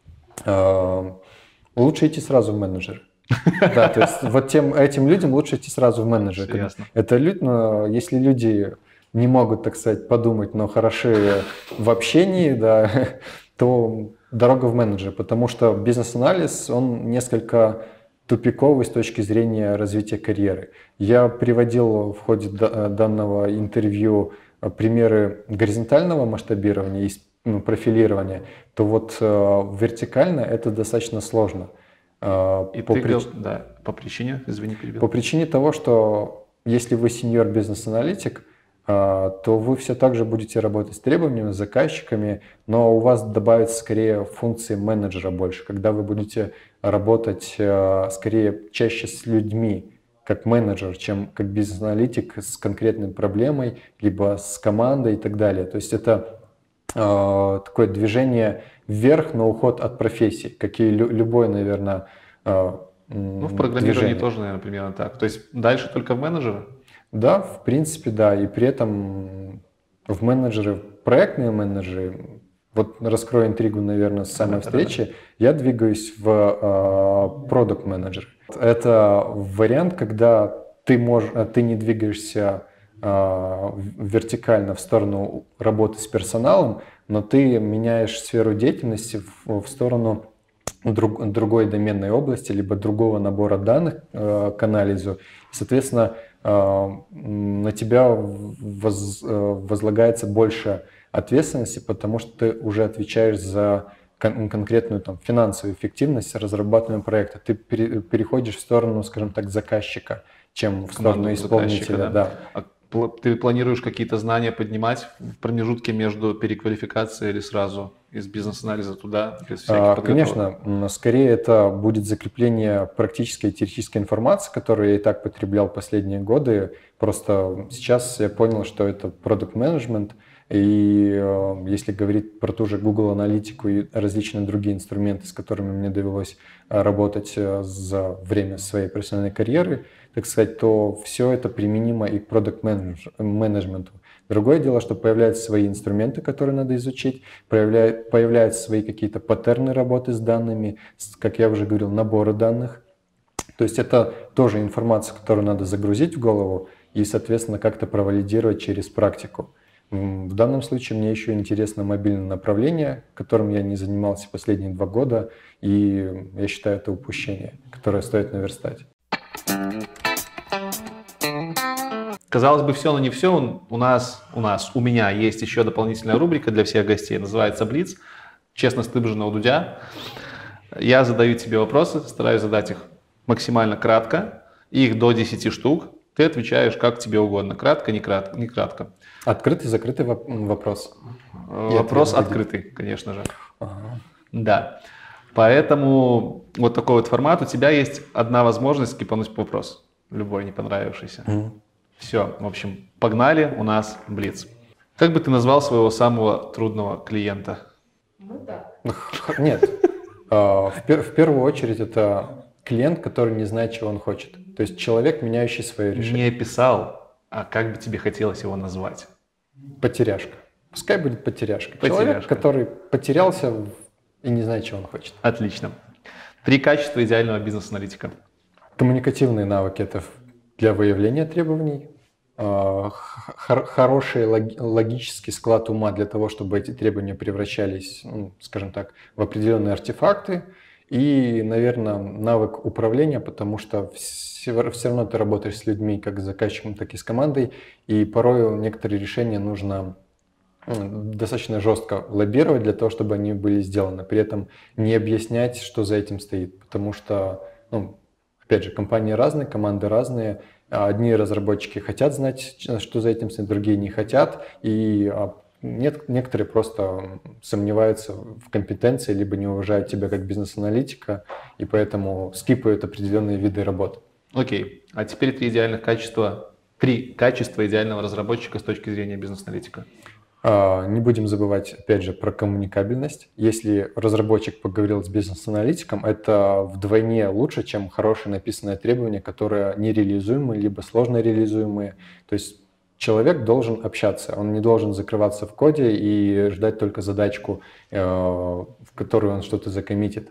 Лучше идти сразу в менеджеры. Да, то есть этим людям лучше идти сразу в менеджеры. Это если люди не могут, так сказать, подумать, но хороши в общении, да, то дорога в менеджеры, потому что бизнес-анализ, он несколько тупиковый с точки зрения развития карьеры. Я приводил в ходе данного интервью примеры горизонтального масштабирования и профилирования, то вертикально это достаточно сложно. По причине, извини, перебил. По причине того, что если вы сеньор бизнес-аналитик, то вы все так же будете работать с требованиями, с заказчиками, но у вас добавится скорее функции менеджера больше, когда вы будете работать скорее чаще с людьми, как менеджер, чем как бизнес-аналитик с конкретной проблемой, либо с командой и так далее. То есть это такое движение вверх на уход от профессии, как и любое, наверное, в программировании тоже, наверное, примерно так. То есть дальше только в менеджеры? Да, в принципе, да. И при этом в менеджеры, проектные менеджеры, раскрою интригу, наверное, с самой встречи, я двигаюсь в продакт-менеджер. Это вариант, когда ты не двигаешься вертикально в сторону работы с персоналом, но ты меняешь сферу деятельности в сторону другой доменной области, либо другого набора данных к анализу. Соответственно, на тебя возлагается больше ответственности, потому что ты уже отвечаешь за конкретную финансовую эффективность разрабатываемого проекта. Ты переходишь в сторону, скажем так, заказчика, чем в сторону исполнителя. Да. Ты планируешь какие-то знания поднимать в промежутке между переквалификацией или сразу из бизнес-анализа туда, без всяких подготовок? Конечно, скорее это будет закрепление практической и теоретической информации, которую я и так потреблял последние годы. Просто сейчас я понял, что это продакт-менеджмент, и если говорить про ту же Google аналитику и различные другие инструменты, с которыми мне довелось работать за время своей профессиональной карьеры, так сказать, то все это применимо и к продакт-менеджменту. Другое дело, что появляются свои инструменты, которые надо изучить, появляются свои какие-то паттерны работы с данными, как я уже говорил, наборы данных. То есть это тоже информация, которую надо загрузить в голову и, соответственно, как-то провалидировать через практику. В данном случае мне еще интересно мобильное направление, которым я не занимался последние 2 года, и я считаю, это упущение, которое стоит наверстать. Казалось бы, все, но не все. У меня есть еще дополнительная рубрика для всех гостей, называется «Блиц». Честно, стыбжено у Дудя. Я задаю тебе вопросы, стараюсь задать их максимально кратко, их до 10 штук. Ты отвечаешь как тебе угодно, кратко, не кратко. Открытый, закрытый вопрос. Вопрос открытый, конечно же. Ага. Да. Поэтому вот такой вот формат. У тебя есть одна возможность скипануть вопрос, любой не понравившийся. Все, в общем, погнали, у нас блиц. Как бы ты назвал своего самого трудного клиента? Нет. В первую очередь это клиент, который не знает, чего он хочет. То есть человек, меняющий свое решение. Не описал, а как бы тебе хотелось его назвать? Потеряшка. Пускай будет потеряшка. Потеряшка. Человек, который потерялся и не знает, чего он хочет. Отлично. 3 качества идеального бизнес-аналитика. Коммуникативные навыки – это для выявления требований. Хороший логический склад ума для того, чтобы эти требования превращались, скажем так, в определенные артефакты. И, наверное, навык управления, потому что все равно ты работаешь с людьми, как с заказчиком, так и с командой. И порой некоторые решения нужно достаточно жестко лоббировать для того, чтобы они были сделаны. При этом не объяснять, что за этим стоит. Потому что, опять же, компании разные, команды разные. Одни разработчики хотят знать, что за этим стоит, другие не хотят. И некоторые просто сомневаются в компетенции, либо не уважают тебя как бизнес-аналитика, и поэтому скипают определенные виды работы. Окей. А теперь 3 качества идеального разработчика с точки зрения бизнес-аналитика. Не будем забывать, опять же, про коммуникабельность. Если разработчик поговорил с бизнес-аналитиком, это вдвойне лучше, чем хорошее написанное требование, которое нереализуемое, либо сложно реализуемое. То есть человек должен общаться, он не должен закрываться в коде и ждать только задачку, в которую он что-то закоммитит.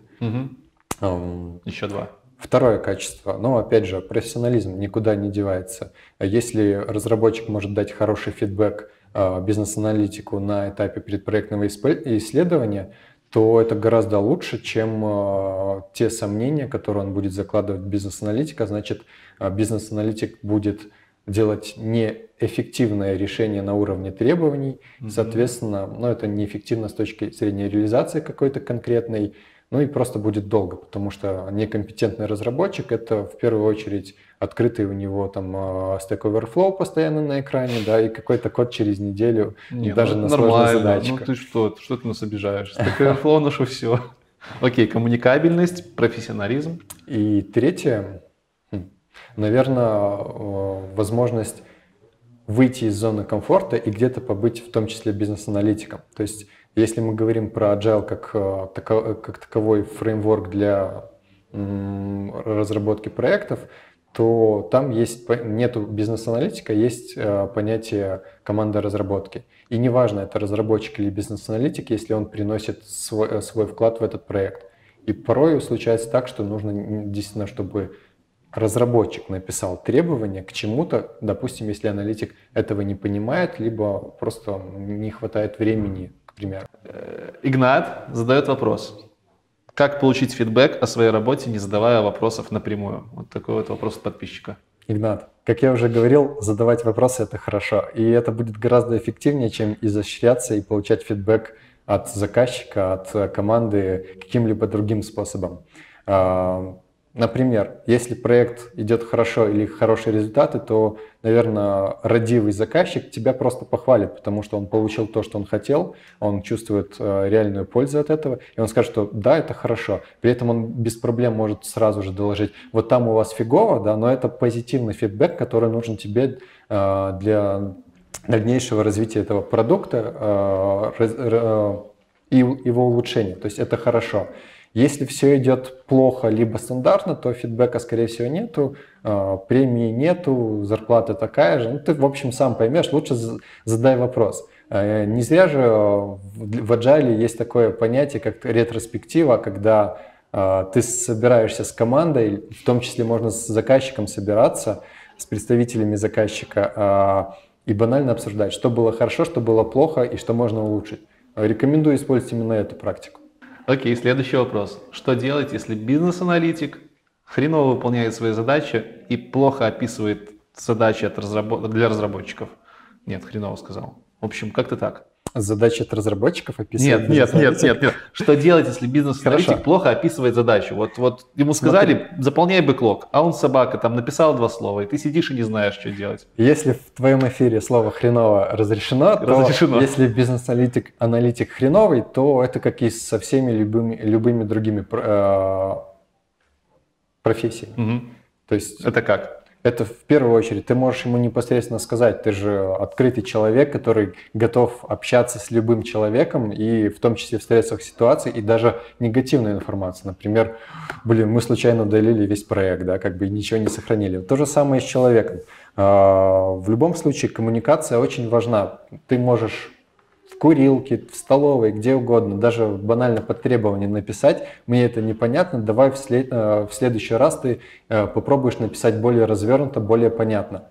Еще 2. Второе качество, опять же, профессионализм никуда не девается. Если разработчик может дать хороший фидбэк бизнес-аналитику на этапе предпроектного исследования, то это гораздо лучше, чем те сомнения, которые он будет закладывать в бизнес-аналитика. Значит, бизнес-аналитик будет делать неэффективное решение на уровне требований. Соответственно, это неэффективно с точки зрения реализации какой-то конкретной. И просто будет долго, потому что некомпетентный разработчик – это в первую очередь открытый у него там Stack Overflow постоянно на экране, да, и какой-то код через неделю, даже на сложной задаче. Ты что ты нас обижаешь? Stack Overflow наше все. Окей, коммуникабельность, профессионализм. И третье, наверное, возможность выйти из зоны комфорта и где-то побыть в том числе бизнес-аналитиком. То есть если мы говорим про Agile как таковой фреймворк для разработки проектов, то там нету бизнес-аналитика, есть понятие команда разработки. И неважно, это разработчик или бизнес-аналитик, если он приносит свой вклад в этот проект. И порой случается так, что нужно действительно, чтобы разработчик написал требования к чему-то, допустим, если аналитик этого не понимает, либо просто не хватает времени, к примеру. Игнат задает вопрос. Как получить фидбэк о своей работе, не задавая вопросов напрямую? Вот такой вот вопрос от подписчика. Игнат, как я уже говорил, задавать вопросы – это хорошо. И это будет гораздо эффективнее, чем изощряться и получать фидбэк от заказчика, от команды каким-либо другим способом. Например, если проект идет хорошо или хорошие результаты, то, наверное, радивый заказчик тебя просто похвалит, потому что он получил то, что он хотел, он чувствует реальную пользу от этого, и он скажет, что да, это хорошо. При этом он без проблем может сразу же доложить, вот там у вас фигово, да, но это позитивный фидбэк, который нужен тебе для дальнейшего развития этого продукта и его улучшения. То есть это хорошо. Если все идет плохо либо стандартно, то фидбэка, скорее всего, нету, премии нету, зарплата такая же. Ты, в общем, сам поймешь, лучше задай вопрос. Не зря же в Agile есть такое понятие, как ретроспектива, когда ты собираешься с командой, в том числе можно с заказчиком собираться, с представителями заказчика, и банально обсуждать, что было хорошо, что было плохо и что можно улучшить. Рекомендую использовать именно эту практику. Окей, следующий вопрос. Что делать, если бизнес-аналитик хреново выполняет свои задачи и плохо описывает задачи для разработчиков. Нет, хреново сказал. В общем, как-то так. Задачи от разработчиков описывать? Нет. Что делать, если бизнес-аналитик плохо описывает задачу? Вот ему сказали, заполняй бэклог, а он собака, там написал 2 слова, и ты сидишь и не знаешь, что делать. Если в твоем эфире слово «хреново» разрешено, то если бизнес-аналитик хреновый, то это как и со всеми любыми другими профессиями. Угу. То есть это как? Это в первую очередь ты можешь ему непосредственно сказать, ты же открытый человек, который готов общаться с любым человеком, и в том числе в стрессовых ситуациях, и даже негативная информация. Например, мы случайно удалили весь проект, да, как бы ничего не сохранили. То же самое и с человеком. В любом случае коммуникация очень важна. Ты можешь в курилке, в столовой, где угодно, даже банально под требование написать, мне это непонятно, давай в следующий раз ты попробуешь написать более развернуто, более понятно.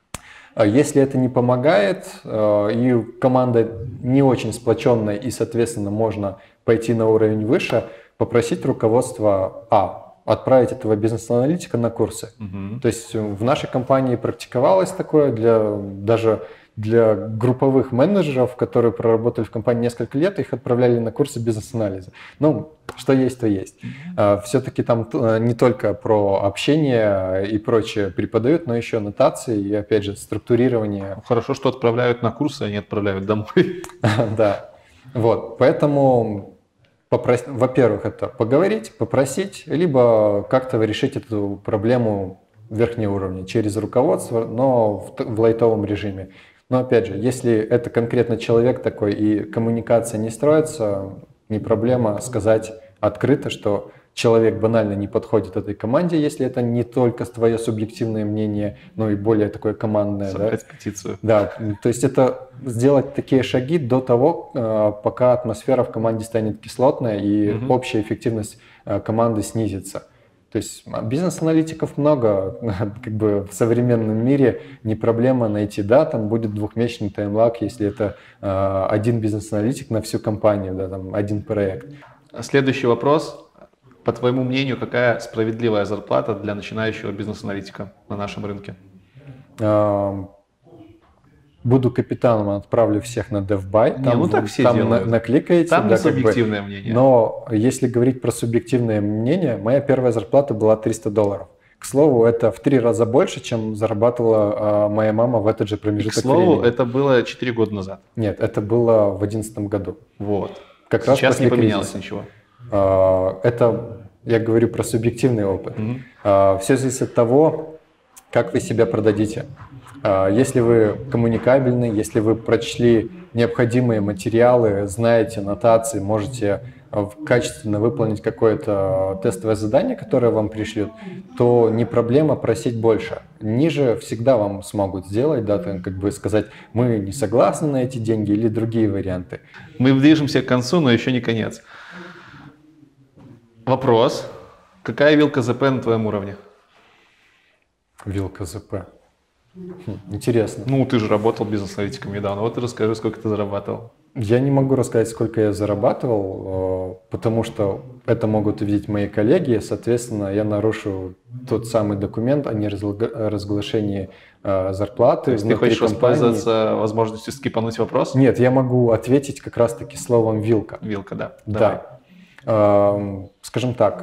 Если это не помогает, и команда не очень сплоченная, и, соответственно, можно пойти на уровень выше, попросить руководство отправить этого бизнес-аналитика на курсы. То есть в нашей компании практиковалось такое даже для групповых менеджеров, которые проработали в компании несколько лет, их отправляли на курсы бизнес-анализа. Ну, что есть, то есть. Все-таки там не только про общение и прочее преподают, но еще нотации и, опять же, структурирование. Хорошо, что отправляют на курсы, а не отправляют домой. Да. Вот. Поэтому, во-первых, это поговорить, попросить, либо как-то решить эту проблему верхнего уровня через руководство, но в лайтовом режиме. Но опять же, если это конкретно человек такой и коммуникация не строится, не проблема сказать открыто, что человек банально не подходит этой команде, если это не только твое субъективное мнение, но и более такое командное. Собрать петицию. Да, то есть это сделать такие шаги до того, пока атмосфера в команде станет кислотной и общая эффективность команды снизится. То есть бизнес-аналитиков много, как бы в современном мире не проблема найти, да, там будет 2-месячный таймлаг, если это один бизнес-аналитик на всю компанию, да, там один проект. Следующий вопрос. По твоему мнению, какая справедливая зарплата для начинающего бизнес-аналитика на нашем рынке? Буду капитаном, отправлю всех на DevBuy. Там, так все делают. Накликаете. Там не субъективное мнение. Но если говорить про субъективное мнение, моя первая зарплата была $300. К слову, это в 3 раза больше, чем зарабатывала моя мама в этот же промежуток времени. К слову, это было 4 года назад. Нет, это было в 2011 году. Вот. Как сейчас раз не поменялось ничего. Это, я говорю про субъективный опыт. Все зависит от того, как вы себя продадите. Если вы коммуникабельны, если вы прочли необходимые материалы, знаете нотации, можете качественно выполнить какое-то тестовое задание, которое вам пришлют, то не проблема просить больше. Ниже всегда вам смогут сделать, да, там, как бы сказать, мы не согласны на эти деньги или другие варианты. Мы движемся к концу, но еще не конец. Вопрос. Какая вилка ЗП на твоем уровне? Вилка ЗП. Интересно. Ну, ты же работал бизнес-аналитиком недавно. Вот ты расскажи, сколько ты зарабатывал. Я не могу рассказать, сколько я зарабатывал, потому что это могут увидеть мои коллеги. Соответственно, я нарушу тот самый документ о неразглашении зарплаты. То есть ты хочешь воспользоваться возможностью скипануть вопрос? Нет, я могу ответить как раз-таки словом «вилка». Вилка, да. Да. Скажем так.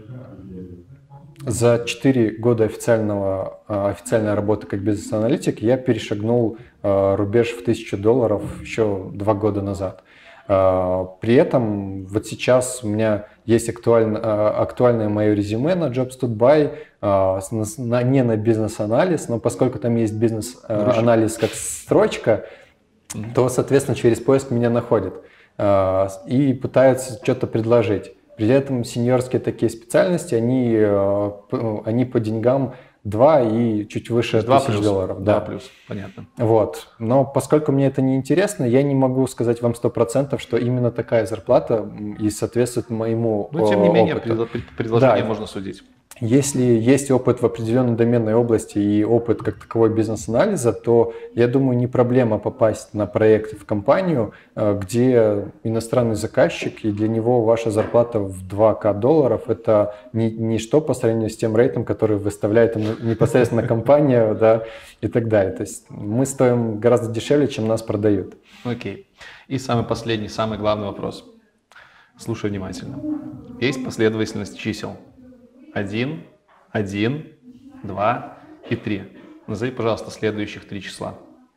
За 4 года официальной работы как бизнес-аналитик я перешагнул рубеж в $1000 еще 2 года назад. При этом вот сейчас у меня есть актуальное мое резюме на Jobs.by, не на бизнес-анализ, но поскольку там есть бизнес-анализ как строчка, то, соответственно, через поиск меня находят и пытаются что-то предложить. При этом сеньорские такие специальности, они по деньгам 2 и чуть выше $1000. Да, плюс, понятно. Вот. Но поскольку мне это не интересно, я не могу сказать вам 100%, что именно такая зарплата и соответствует моему опыту. Но тем не менее, предложение можно судить. Если есть опыт в определенной доменной области и опыт как таковой бизнес-анализа, то, я думаю, не проблема попасть на проект в компанию, где иностранный заказчик, и для него ваша зарплата в 2К долларов – это ничто по сравнению с тем рейтом, который выставляет непосредственно компания, да, и так далее. То есть мы стоим гораздо дешевле, чем нас продают. Окей. И самый последний, самый главный вопрос. Слушай внимательно. Есть последовательность чисел. 1, 1, 2 и 3. Назови, пожалуйста, следующих 3 числа.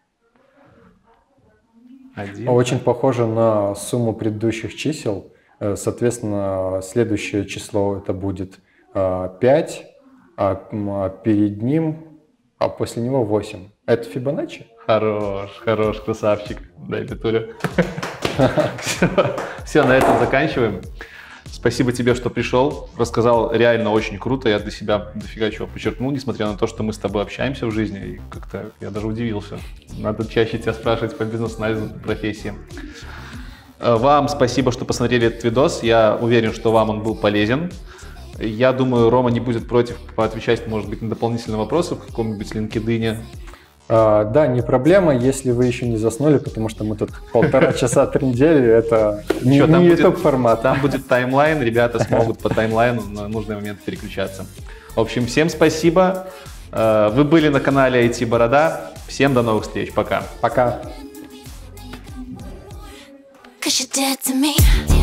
1. Очень похоже на сумму предыдущих чисел. Соответственно, следующее число это будет 5, а перед ним, а после него 8. Это Фибоначчи? Хорош, красавчик. Дай петулю. Все, на этом заканчиваем. Спасибо тебе, что пришел, рассказал реально очень круто, я для себя дофига чего подчеркнул, несмотря на то, что мы с тобой общаемся в жизни, и как-то я даже удивился. Надо чаще тебя спрашивать по бизнес-анализу, по профессии. Вам спасибо, что посмотрели этот видос, я уверен, что вам он был полезен. Я думаю, Рома не будет против поотвечать, может быть, на дополнительные вопросы в каком-нибудь LinkedIn. Да, не проблема, если вы еще не заснули, потому что мы тут 1,5 часа 3 недели, это не YouTube формат. Там будет таймлайн, ребята смогут по таймлайну на нужный момент переключаться. В общем, всем спасибо. Вы были на канале IT Борода. Всем до новых встреч. Пока. Пока.